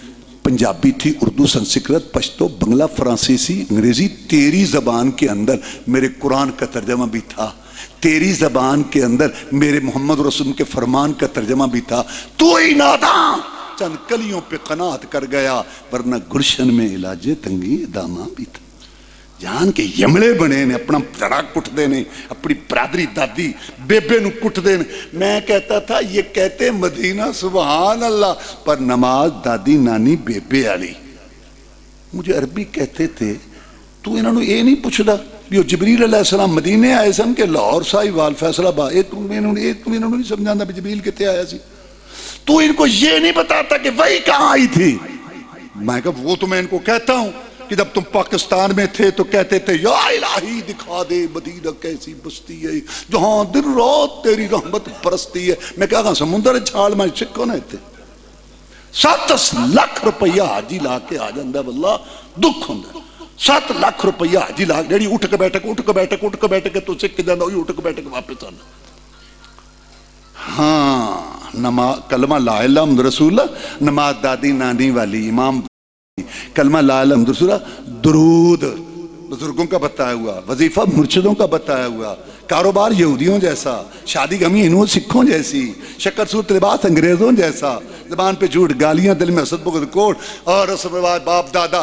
पंजाबी थी, उर्दू, संस्कृत, पश्तो, बंगला, फ्रांसीसी, अंग्रेजी। तेरी ज़बान के अंदर मेरे कुरान का तर्जमा भी था, तेरी ज़बान के अंदर मेरे मोहम्मद रसूल के फरमान का तर्जमा भी था। तू ही नादान चंद कलियों पे कनात कर गया, वरना गुलशन में इलाजे तंगी दामा भी था। जान के यमले बने ने, अपना धड़ा कुटते ने, अपनी बरादरी दादी बेबे नू कुटते ने। मैं कहता था ये कहते मदीना सुभान अल्लाह, पर नमाज दादी नानी बेबे वाली। मुझे अरबी कहते थे तू इन्होंने ये नहीं पूछता भी जिबरील अलैहिस्सलाम मदीने आए सन के लाहौर साहिवाल फैसलाबाद, ये तुम इन्होंने तुम इन्होंने नहीं समझाता भी जिबरील कितने आया सी। तू इनको ये नहीं बताता कि वही कहाँ आई थी। मैं कहा वो तो मैं इनको कहता हूँ कि जब तुम पाकिस्तान में थे तो कहते थे या इलाही दिखा दे मदीना कैसी बस्ती है जहां दिन रात तेरी रहमत बरसती है। मैं क्या समुद्र छाल में सिक्को ने थे सत्त लख रुपया हाजी ला के आ जाता, बल्ला दुख होंगे। सत्त लख रुपया हाजी ला जी उठ के बैठक उठ के बैठक उठ के बैठक तू सिख जाता, उठ के बैठक वापस आना। हाँ नमा कलमा ला इलाहा मुहम्मद रसूल, नमाज दादी नानी वाली, इमाम कलमा ला इलाहा मुहम्मद रसूल, दुरूद बुजुर्गों का बताया हुआ, वजीफा मुर्शिदों का बताया हुआ, कारोबार यहूदियों जैसा, शादी गमी इन्हों सिखों जैसी, शक्कर सूरत लिबास अंग्रेजों जैसा, जबान पे झूठ गालियां दिल में हसद बुग़्ज़ कोड़, और रस्म रिवाज बाप दादा।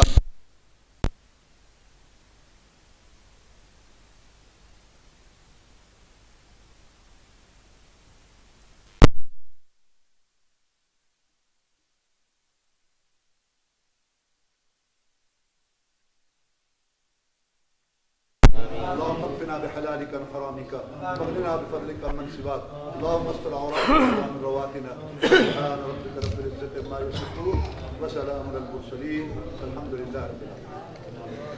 بحلالك عن حرامك واغننا بفضلك عمن سواك اللهم استر عوراتنا من رواتنا سبحان ربك رب العزة عما يصفون وسلام على المرسلين والحمد لله رب العالمين.